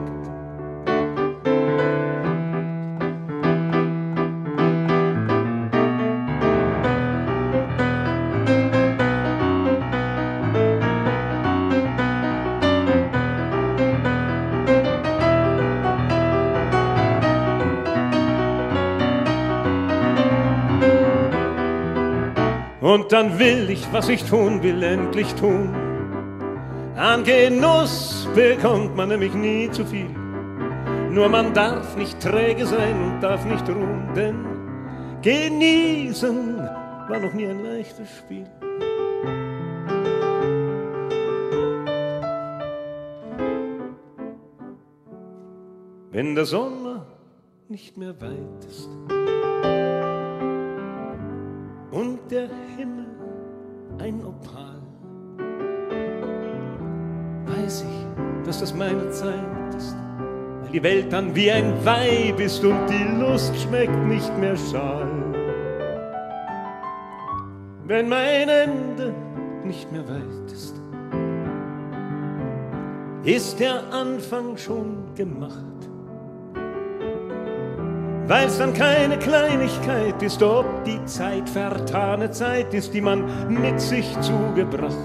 Und dann will ich, was ich tun will, endlich tun. An Genuss bekommt man nämlich nie zu viel. Nur man darf nicht träge sein und darf nicht ruhen, denn genießen war noch nie ein leichtes Spiel. Wenn der Sommer nicht mehr weit ist und der Himmel ein Opal, weiß ich, dass das meine Zeit ist, weil die Welt dann wie ein Weib ist und die Lust schmeckt nicht mehr schal. Wenn mein Ende nicht mehr weit ist der Anfang schon gemacht. Weil's dann keine Kleinigkeit ist, ob die Zeit vertane Zeit ist, die man mit sich zugebracht.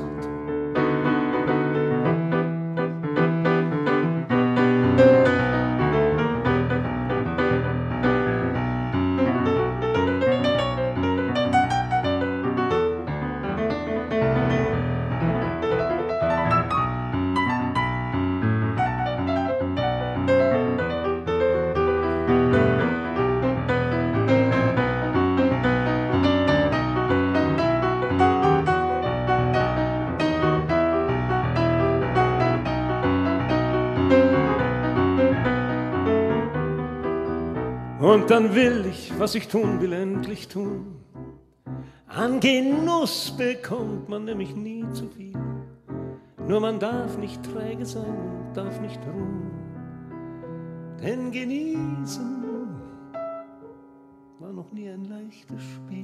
Und dann will ich, was ich tun will, endlich tun. An Genuss bekommt man nämlich nie zu viel. Nur man darf nicht träge sein und darf nicht ruhen. Denn genießen war noch nie ein leichtes Spiel.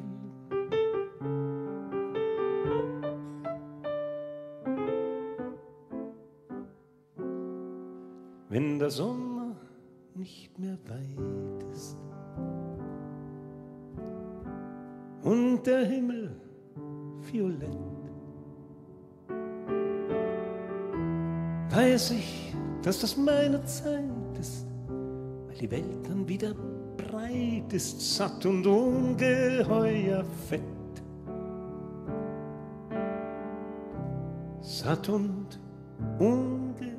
Wenn der Sommer nicht mehr weit ist und der Himmel violett, weiß ich, dass das meine Zeit ist, weil die Welt dann wieder breit ist, satt und ungeheuer fett. Satt und ungeheuer.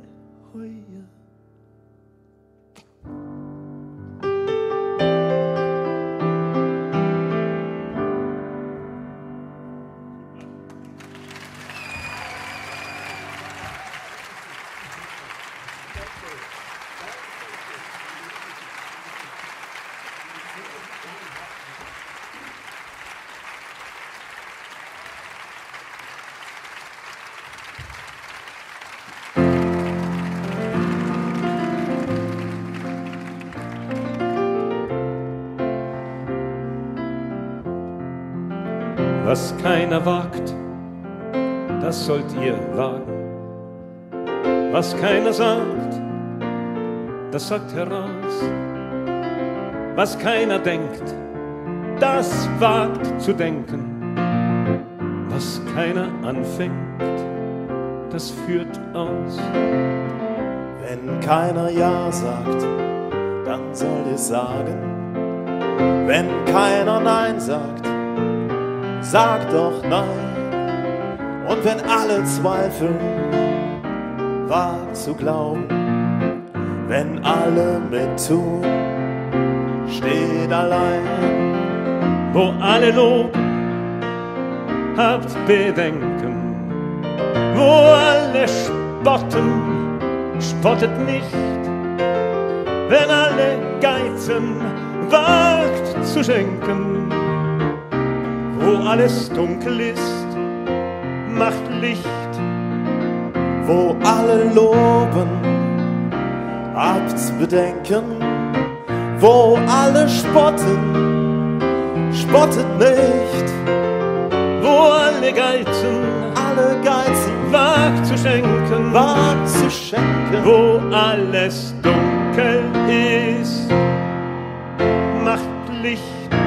Was keiner wagt, das sollt ihr wagen. Was keiner sagt, das sagt heraus. Was keiner denkt, das wagt zu denken. Was keiner anfängt, das führt aus. Wenn keiner Ja sagt, dann soll es sagen. Wenn keiner Nein sagt, sag doch Nein. Und wenn alle zweifeln, wag zu glauben. Wenn alle mittun, steht allein. Wo alle loben, habt Bedenken. Wo alle spotten, spottet nicht. Wenn alle geizen, wagt zu schenken. Wo alles dunkel ist, macht Licht. Wo alle loben, habt's Bedenken. Wo alle spotten, spottet nicht. Wo alle geizen, wagt zu schenken. Wo alles dunkel ist, macht Licht.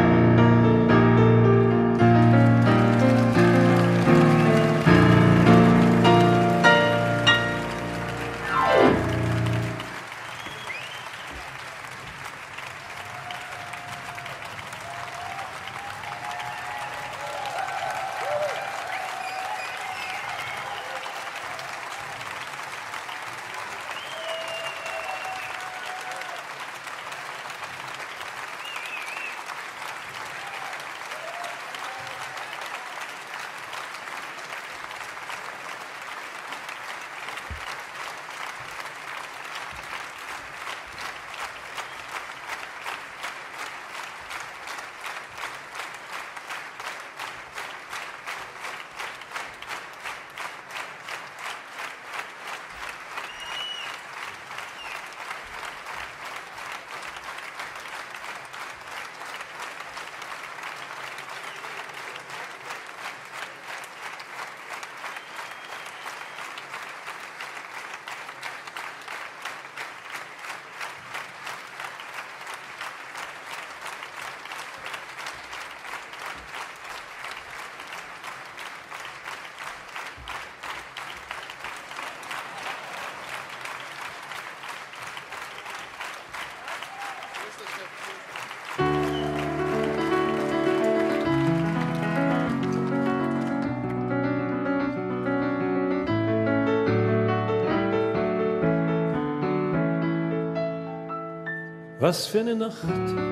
Was für eine Nacht,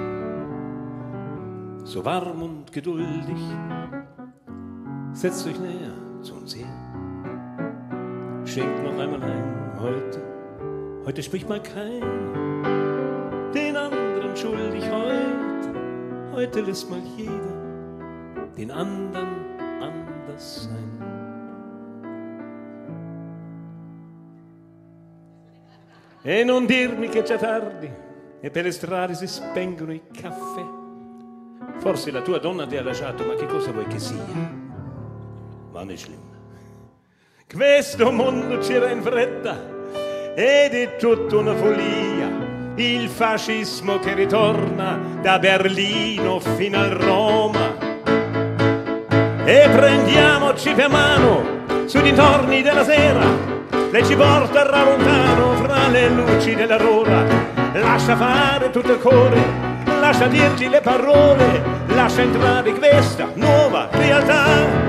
so warm und geduldig. Setzt euch näher zu uns her. Schenkt noch einmal ein, heute spricht mal keiner den anderen schuldig. Heute lässt mal jeder den anderen anders sein. E non dirmi che già tardi e per le strade si spengono i caffè. Forse la tua donna ti ha lasciato, ma che cosa vuoi che sia? Ma non è schlimm. Questo mondo gira in fretta ed è tutta una follia. Il fascismo che ritorna da Berlino fino a Roma. E prendiamoci per mano sui dintorni della sera. Lei ci porta lontano fra le luci dell'aurora. Lascia fare tutto il cuore, lascia dirti le parole, lascia entrare questa nuova realtà.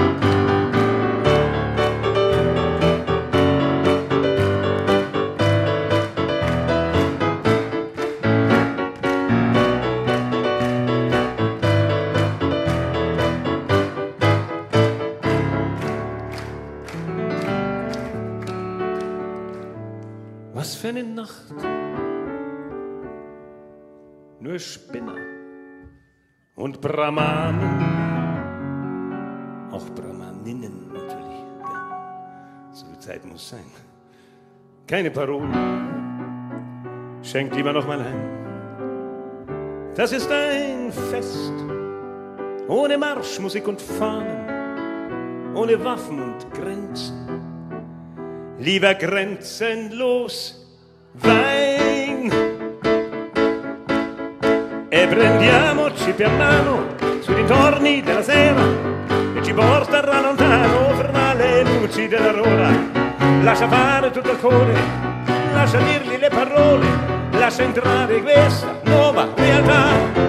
Was für eine Nacht. Nur Spinner und Brahmanen, auch Brahmaninnen natürlich. Ja, so viel Zeit muss sein. Keine Parolen, schenkt lieber noch mal ein. Das ist ein Fest, ohne Marschmusik und Fahnen, ohne Waffen und Grenzen. Lieber grenzenlos Wein. E prendiamoci per mano sui dintorni della sera e ci porterà lontano fra le luci dell'aurora. Lascia fare tutto il cuore, lascia dirgli le parole, lascia entrare questa nuova realtà.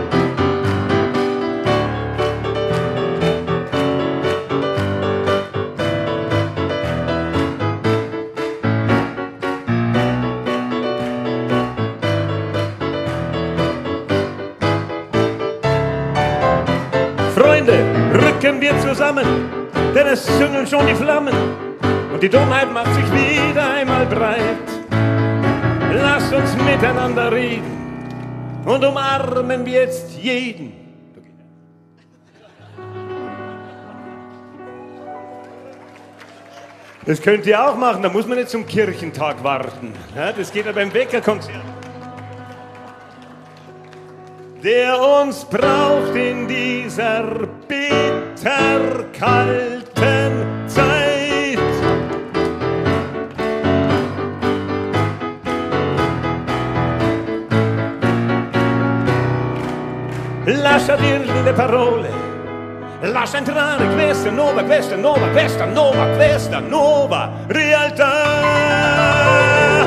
Rücken wir zusammen, denn es züngeln schon die Flammen und die Dummheit macht sich wieder einmal breit. Lasst uns miteinander reden und umarmen wir jetzt jeden. Das könnt ihr auch machen, da muss man nicht zum Kirchentag warten. Ja, das geht ja beim Bäckerkonzert. Der uns braucht in dieser bitterkalten Zeit. Lascia dirgli le parole, lascia entrare questa nuova realtà.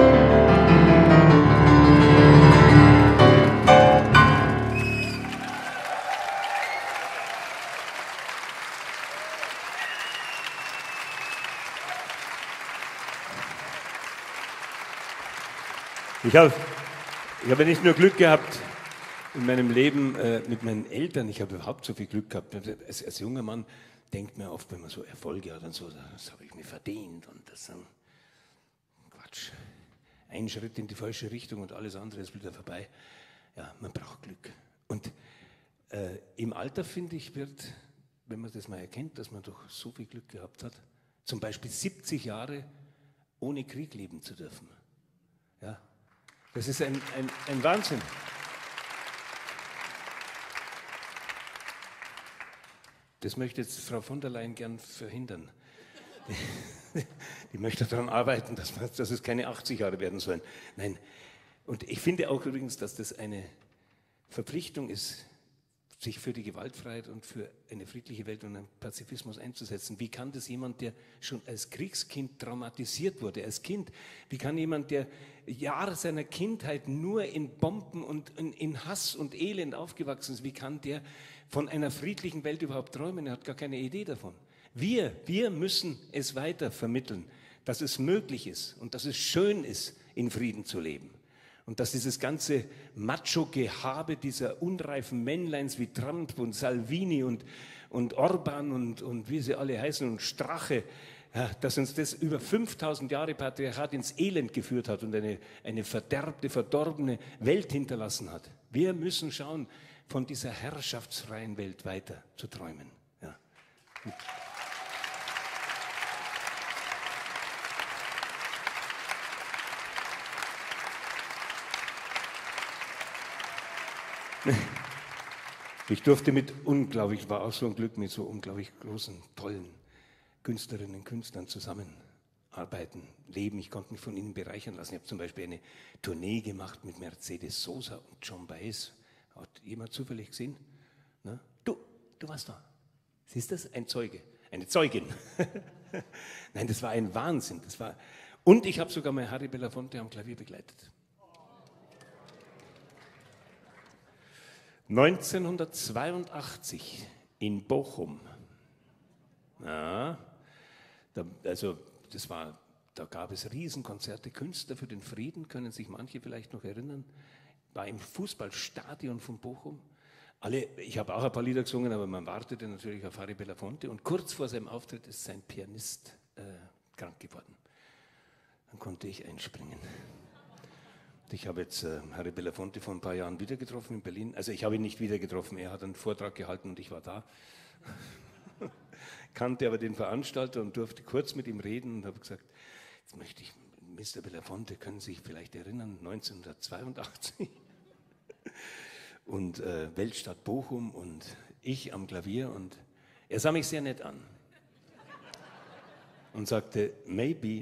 Ich habe nicht nur Glück gehabt in meinem Leben mit meinen Eltern, ich habe überhaupt so viel Glück gehabt. Als junger Mann denkt man oft, wenn man so Erfolge hat und so, das habe ich mir verdient und das ist Quatsch. Ein Schritt in die falsche Richtung und alles andere ist wieder vorbei. Ja, man braucht Glück. Und im Alter, finde ich, wird, wenn man das mal erkennt, dass man doch so viel Glück gehabt hat, zum Beispiel 70 Jahre ohne Krieg leben zu dürfen. Ja. Das ist ein Wahnsinn. Das möchte jetzt Frau von der Leyen gern verhindern. Die möchte daran arbeiten, dass es keine 80 Jahre werden sollen. Nein. Und ich finde auch übrigens, dass das eine Verpflichtung ist, sich für die Gewaltfreiheit und für eine friedliche Welt und einen Pazifismus einzusetzen. Wie kann das jemand, der schon als Kriegskind traumatisiert wurde, als Kind, wie kann jemand, der Jahre seiner Kindheit nur in Bomben und in Hass und Elend aufgewachsen ist, wie kann der von einer friedlichen Welt überhaupt träumen? Er hat gar keine Idee davon. Wir müssen es weiter vermitteln, dass es möglich ist und dass es schön ist, in Frieden zu leben. Und dass dieses ganze Macho-Gehabe dieser unreifen Männleins wie Trump und Salvini und Orban und wie sie alle heißen und Strache, ja, dass uns das über 5000 Jahre Patriarchat ins Elend geführt hat und eine verderbte, verdorbene Welt hinterlassen hat. Wir müssen schauen, von dieser herrschaftsfreien Welt weiter zu träumen. Ja. Ich durfte war auch so ein Glück, mit so unglaublich großen, tollen Künstlerinnen und Künstlern zusammenarbeiten, leben. Ich konnte mich von ihnen bereichern lassen. Ich habe zum Beispiel eine Tournee gemacht mit Mercedes Sosa und John Baez. Hat jemand zufällig gesehen? Na? Du warst da. Siehst du das? Ein Zeuge, eine Zeugin. Nein, das war ein Wahnsinn. Und ich habe sogar mal Harry Belafonte am Klavier begleitet. 1982 in Bochum. Ja, da gab es Riesenkonzerte, Künstler für den Frieden, können sich manche vielleicht noch erinnern, war im Fußballstadion von Bochum. Ich habe auch ein paar Lieder gesungen, aber man wartete natürlich auf Harry Belafonte und kurz vor seinem Auftritt ist sein Pianist krank geworden. Dann konnte ich einspringen. Ich habe jetzt Harry Belafonte vor ein paar Jahren wieder getroffen in Berlin. Also ich habe ihn nicht wieder getroffen, er hat einen Vortrag gehalten und ich war da. Kannte aber den Veranstalter und durfte kurz mit ihm reden und habe gesagt, jetzt möchte ich, Mr. Belafonte, können Sie sich vielleicht erinnern, 1982 und Weltstadt Bochum und ich am Klavier und er sah mich sehr nett an und sagte, maybe.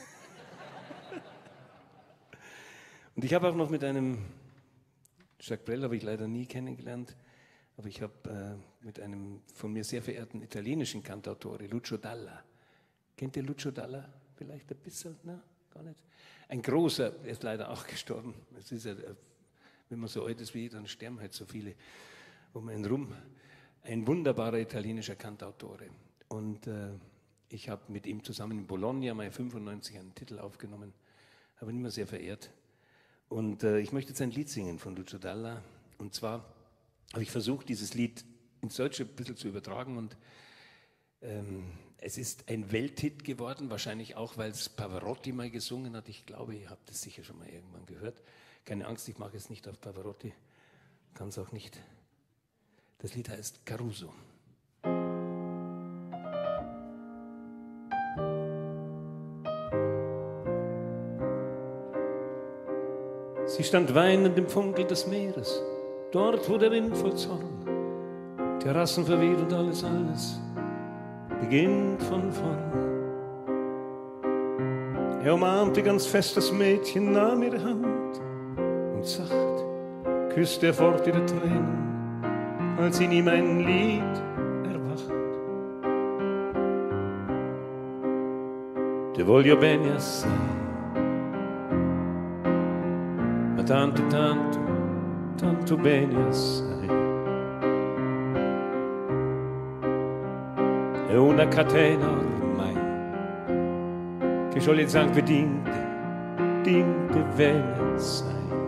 Und ich habe auch noch mit einem, Jacques Brel habe ich leider nie kennengelernt, aber ich habe mit einem von mir sehr verehrten italienischen Cantautore, Lucio Dalla. Kennt ihr Lucio Dalla? Vielleicht ein bisschen? Na, gar nicht. Ein großer, er ist leider auch gestorben. Es ist ja, wenn man so alt ist wie ich, dann sterben halt so viele um einen rum. Ein wunderbarer italienischer Cantautore. Und ich habe mit ihm zusammen in Bologna mal 95 einen Titel aufgenommen, habe ihn immer sehr verehrt. Und ich möchte jetzt ein Lied singen von Lucio Dalla. Und zwar habe ich versucht, dieses Lied ins Deutsche ein bisschen zu übertragen. Und es ist ein Welthit geworden, wahrscheinlich auch, weil es Pavarotti mal gesungen hat. Ich glaube, ihr habt es sicher schon mal irgendwann gehört. Keine Angst, ich mache es nicht auf Pavarotti. Kann es auch nicht. Das Lied heißt Caruso. Sie stand weinend im Funkel des Meeres, dort wo der Wind voll Zorn, Terrassen verweht und alles beginnt von vorn. Er umarmte ganz fest das Mädchen, nahm ihre Hand und sacht küsste er fort ihre Tränen, als in ihm ein Lied erwacht. Te voglio bene assai, ma tanto, tanto, tanto bene assai. È una catena ormai, che scioglie il sangue dinte bene assai.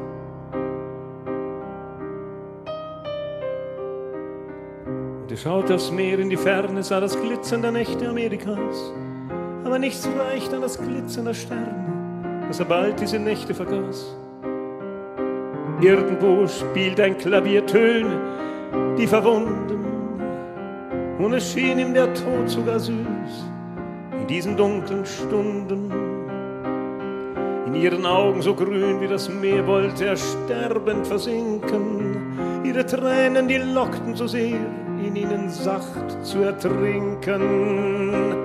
Und er schaute aufs Meer in die Ferne, sah das Glitzern der Nächte Amerikas, aber nichts reicht an das Glitzern der Sterne, dass er bald diese Nächte vergaß. Irgendwo spielt ein Klavier Töne, die verwunden, und es schien ihm der Tod sogar süß, in diesen dunklen Stunden. In ihren Augen so grün wie das Meer wollte er sterbend versinken, ihre Tränen, die lockten so sehr, in ihnen sacht zu ertrinken.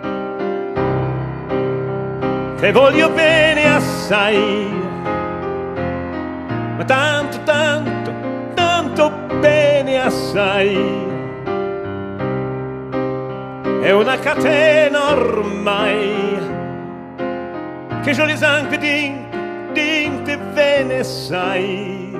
Te voglio bene assai, ma tanto, tanto, tanto bene assai. È una catena ormai, che scioglie sangue dinte bene assai.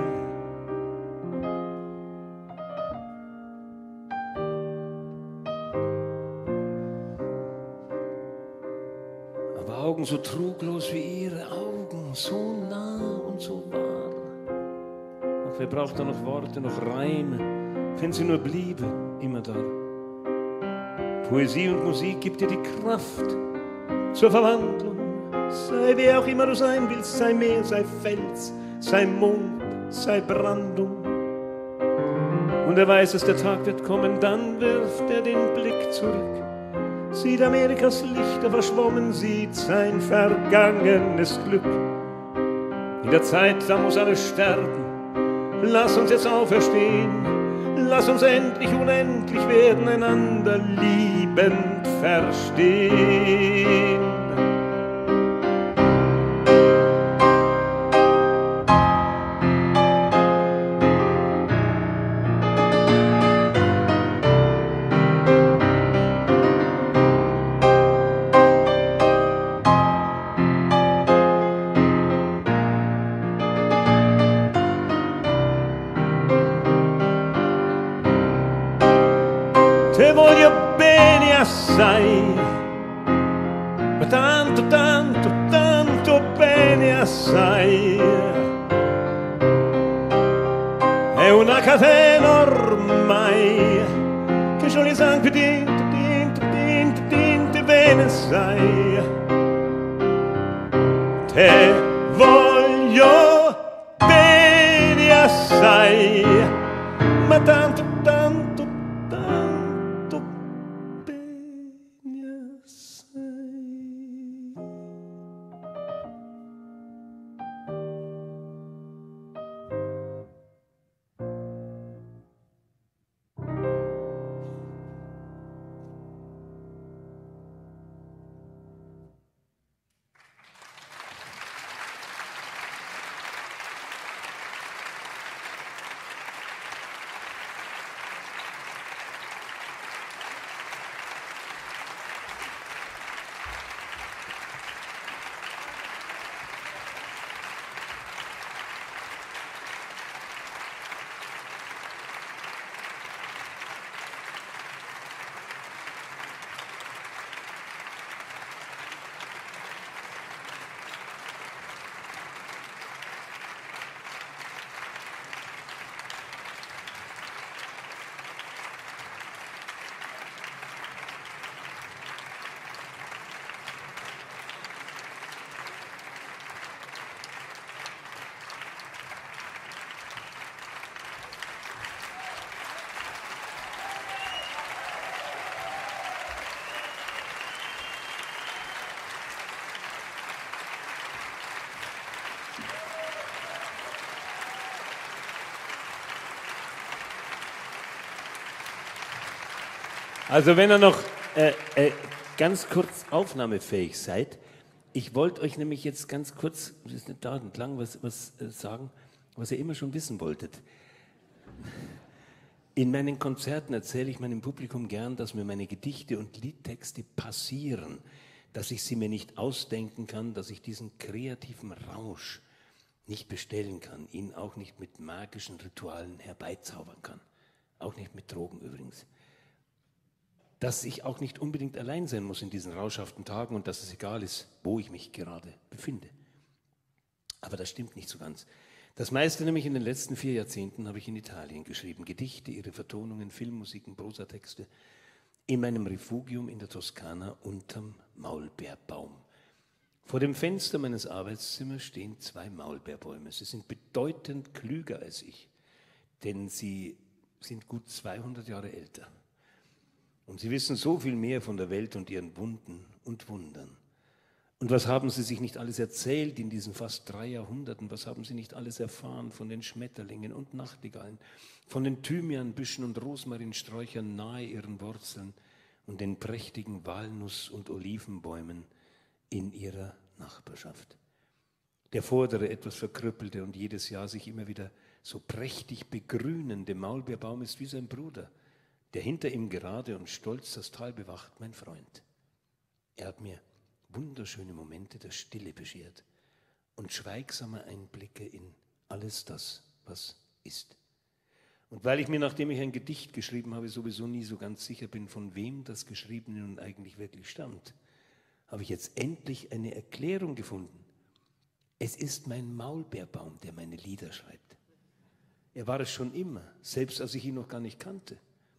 Aber Augen so truglos wie ihre Augen, so nah und so wahr. Ach, wer braucht da noch Worte, noch Reime, wenn sie nur bliebe, immer da. Poesie und Musik gibt dir die Kraft zur Verwandlung. Sei wer auch immer du sein willst, sei Meer, sei Fels, sei Mond, sei Brandung. Und er weiß, dass der Tag wird kommen, dann wirft er den Blick zurück, sieht Amerikas Lichter verschwommen, sieht sein vergangenes Glück. In der Zeit, da muss alles sterben, lass uns jetzt auferstehen. Lass uns endlich unendlich werden, einander liebend verstehen. Te voglio bene assai, ma tanto, tanto, tanto bene assai. È una catena ormai, che scioglie sangue dinte bene assai. Te voglio bene assai, ma tanto, tanto, tanto bene assai. Also wenn ihr noch ganz kurz aufnahmefähig seid, ich wollte euch nämlich jetzt ganz kurz, das ist nicht dauernd lang, was sagen, was ihr immer schon wissen wolltet. In meinen Konzerten erzähle ich meinem Publikum gern, dass mir meine Gedichte und Liedtexte passieren, dass ich sie mir nicht ausdenken kann, dass ich diesen kreativen Rausch nicht bestellen kann, ihn auch nicht mit magischen Ritualen herbeizaubern kann, auch nicht mit Drogen übrigens. Dass ich auch nicht unbedingt allein sein muss in diesen rauschhaften Tagen und dass es egal ist, wo ich mich gerade befinde. Aber das stimmt nicht so ganz. Das meiste nämlich in den letzten 4 Jahrzehnten habe ich in Italien geschrieben. Gedichte, ihre Vertonungen, Filmmusiken, Prosatexte. In meinem Refugium in der Toskana unterm Maulbeerbaum. Vor dem Fenster meines Arbeitszimmers stehen 2 Maulbeerbäume. Sie sind bedeutend klüger als ich, denn sie sind gut 200 Jahre älter. Und sie wissen so viel mehr von der Welt und ihren Wunden und Wundern. Und was haben sie sich nicht alles erzählt in diesen fast 3 Jahrhunderten? Was haben sie nicht alles erfahren von den Schmetterlingen und Nachtigallen, von den Thymianbüschen und Rosmarinsträuchern nahe ihren Wurzeln und den prächtigen Walnuss- und Olivenbäumen in ihrer Nachbarschaft? Der vordere, etwas verkrüppelte und jedes Jahr sich immer wieder so prächtig begrünende Maulbeerbaum ist wie sein Bruder, der hinter ihm gerade und stolz das Tal bewacht, mein Freund. Er hat mir wunderschöne Momente der Stille beschert und schweigsame Einblicke in alles das, was ist. Und weil ich mir, nachdem ich ein Gedicht geschrieben habe, sowieso nie so ganz sicher bin, von wem das Geschriebene nun eigentlich wirklich stammt, habe ich jetzt endlich eine Erklärung gefunden. Es ist mein Maulbeerbaum, der meine Lieder schreibt. Er war es schon immer, selbst als ich ihn noch gar nicht kannte.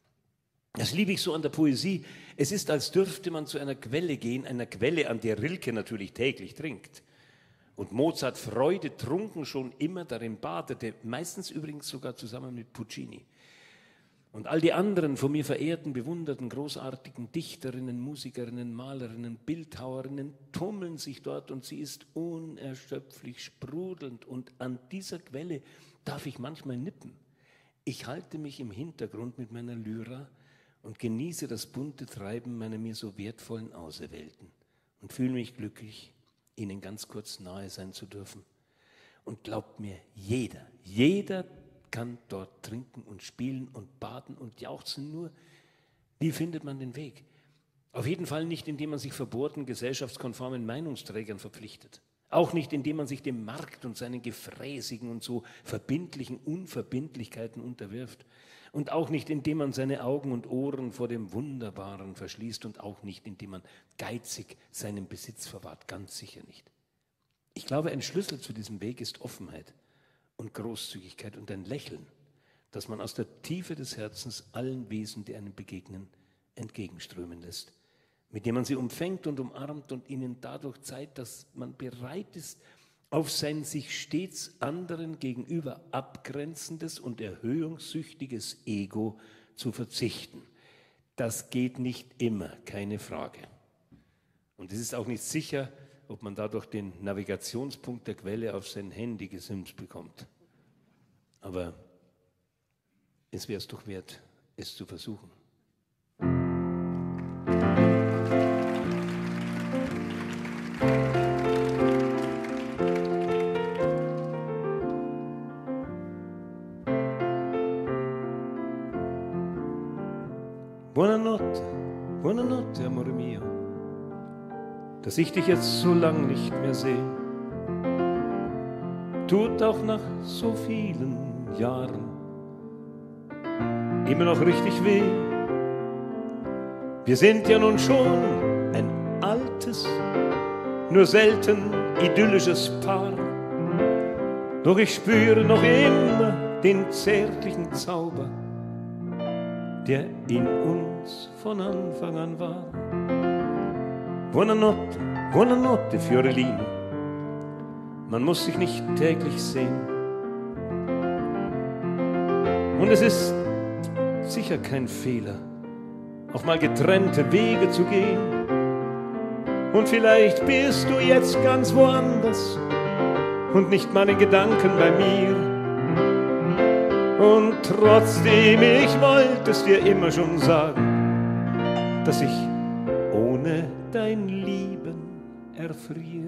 Das liebe ich so an der Poesie. Es ist, als dürfte man zu einer Quelle gehen, einer Quelle, an der Rilke natürlich täglich trinkt. Und Mozart Freude trunken schon immer darin badete, meistens übrigens sogar zusammen mit Puccini. Und all die anderen von mir verehrten, bewunderten, großartigen Dichterinnen, Musikerinnen, Malerinnen, Bildhauerinnen tummeln sich dort und sie ist unerschöpflich sprudelnd. Und an dieser Quelle darf ich manchmal nippen. Ich halte mich im Hintergrund mit meiner Lyra und genieße das bunte Treiben meiner mir so wertvollen Auserwählten und fühle mich glücklich, ihnen ganz kurz nahe sein zu dürfen. Und glaubt mir, jeder kann dort trinken und spielen und baden und jauchzen, nur wie findet man den Weg? Auf jeden Fall nicht, indem man sich verbohrten, gesellschaftskonformen Meinungsträgern verpflichtet. Auch nicht, indem man sich dem Markt und seinen gefräßigen und so verbindlichen Unverbindlichkeiten unterwirft. Und auch nicht, indem man seine Augen und Ohren vor dem Wunderbaren verschließt und auch nicht, indem man geizig seinen Besitz verwahrt, ganz sicher nicht. Ich glaube, ein Schlüssel zu diesem Weg ist Offenheit und Großzügigkeit und ein Lächeln, das man aus der Tiefe des Herzens allen Wesen, die einem begegnen, entgegenströmen lässt, mit dem man sie umfängt und umarmt und ihnen dadurch zeigt, dass man bereit ist, auf sein sich stets anderen gegenüber abgrenzendes und erhöhungssüchtiges Ego zu verzichten. Das geht nicht immer, keine Frage. Und es ist auch nicht sicher, ob man dadurch den Navigationspunkt der Quelle auf sein Handy gesimst bekommt. Aber es wäre es doch wert, es zu versuchen. Buonanotte, buonanotte, amore mio, dass ich dich jetzt so lang nicht mehr sehe, tut auch nach so vielen Jahren immer noch richtig weh. Wir sind ja nun schon ein altes, nur selten idyllisches Paar, doch ich spüre noch immer den zärtlichen Zauber, der in uns von Anfang an war. Buonanotte, buonanotte, Fiorellino. Man muss sich nicht täglich sehen. Und es ist sicher kein Fehler, auch mal getrennte Wege zu gehen. Und vielleicht bist du jetzt ganz woanders und nicht mal in Gedanken bei mir. Und trotzdem, ich wollte es dir immer schon sagen, dass ich ohne dein Lieben erfriere.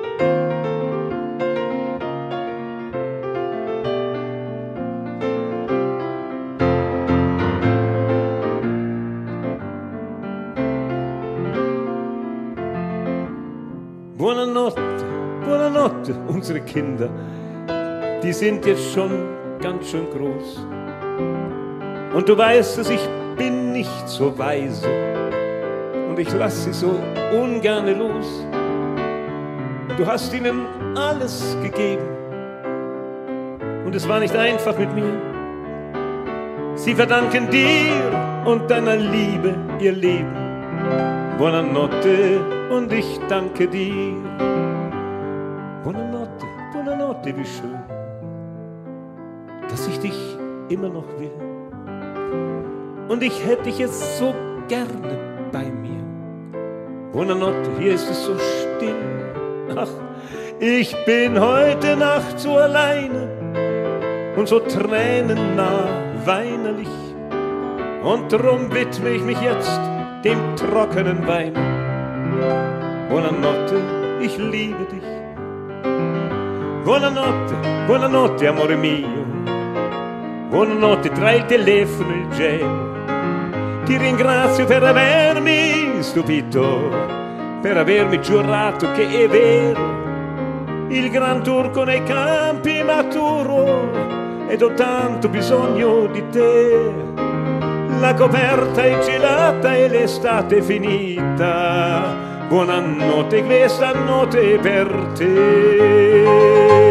Buonanotte, buonanotte, unsere Kinder, die sind jetzt schon ganz schön groß. Und du weißt, dass ich bin nicht so weise und ich lass sie so ungerne los. Du hast ihnen alles gegeben und es war nicht einfach mit mir. Sie verdanken dir und deiner Liebe ihr Leben. Buonanotte und ich danke dir. Buonanotte, buonanotte, wie schön, dass ich dich immer noch will. Und ich hätte dich jetzt so gerne bei mir. Buonanotte, hier ist es so still. Ach, ich bin heute Nacht so alleine und so tränennah, weinerlich. Und drum widme ich mich jetzt dem trockenen Wein. Buonanotte, ich liebe dich. Buonanotte, buonanotte, amore mio. Buonanotte, tra il telefono e il gelo. Ti ringrazio per avermi stupito, per avermi giurato che è vero. Il gran turco nei campi maturo ed ho tanto bisogno di te. La coperta è gelata e l'estate è finita. Buonanotte, questa notte per te.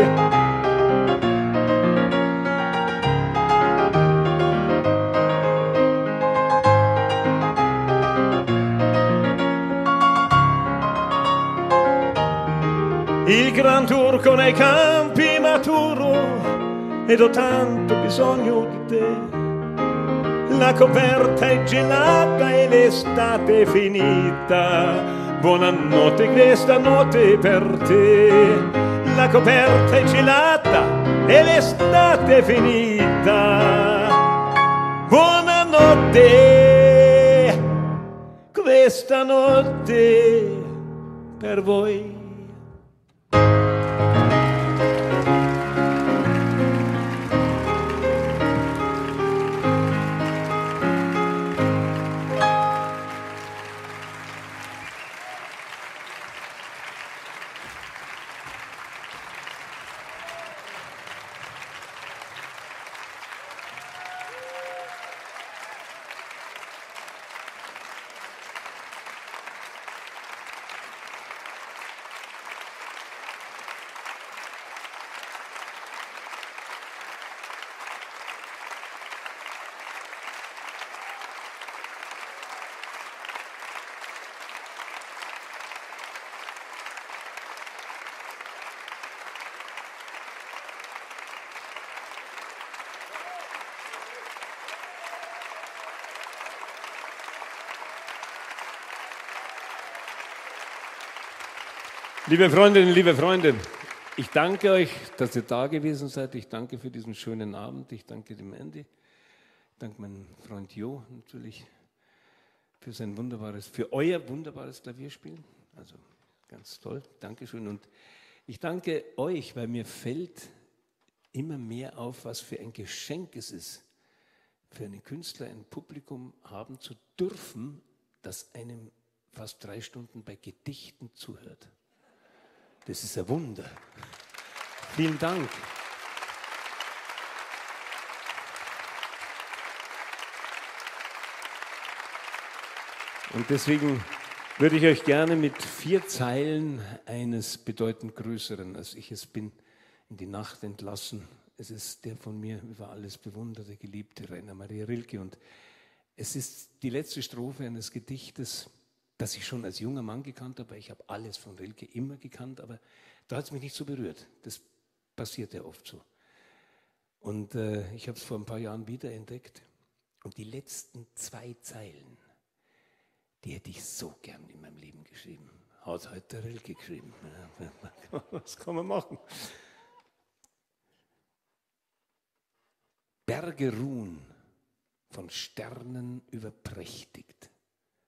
Il gran turco nei campi maturo ed ho tanto bisogno di te. La coperta è gelata e l'estate è finita. Buonanotte, questa notte per te. La coperta è gelata e l'estate è finita. Buonanotte, questa notte per voi. Liebe Freundinnen, liebe Freunde, ich danke euch, dass ihr da gewesen seid. Ich danke für diesen schönen Abend. Ich danke dem Andy. Ich danke meinem Freund Jo natürlich für für euer wunderbares Klavierspielen. Also ganz toll. Dankeschön. Und ich danke euch, weil mir fällt immer mehr auf, was für ein Geschenk es ist, für einen Künstler ein Publikum haben zu dürfen, das einem fast 3 Stunden bei Gedichten zuhört. Das ist ein Wunder. Vielen Dank. Und deswegen würde ich euch gerne mit 4 Zeilen eines bedeutend Größeren, als ich es bin, in die Nacht entlassen. Es ist der von mir über alles bewunderte, geliebte Rainer Maria Rilke. Und es ist die letzte Strophe eines Gedichtes, das ich schon als junger Mann gekannt habe. Ich habe alles von Rilke immer gekannt, aber da hat es mich nicht so berührt. Das passiert ja oft so. Und ich habe es vor ein paar Jahren wiederentdeckt. Und die letzten 2 Zeilen, die hätte ich so gern in meinem Leben geschrieben. Hat heute der Rilke geschrieben. Ja, was kann man machen? Berge ruhen, von Sternen überprächtigt.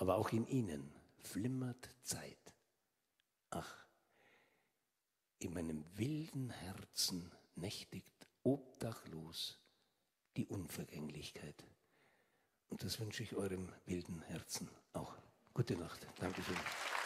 aber auch in ihnen flimmert Zeit. Ach, in meinem wilden Herzen nächtigt obdachlos die Unvergänglichkeit. Und das wünsche ich eurem wilden Herzen auch. Gute Nacht. Dankeschön.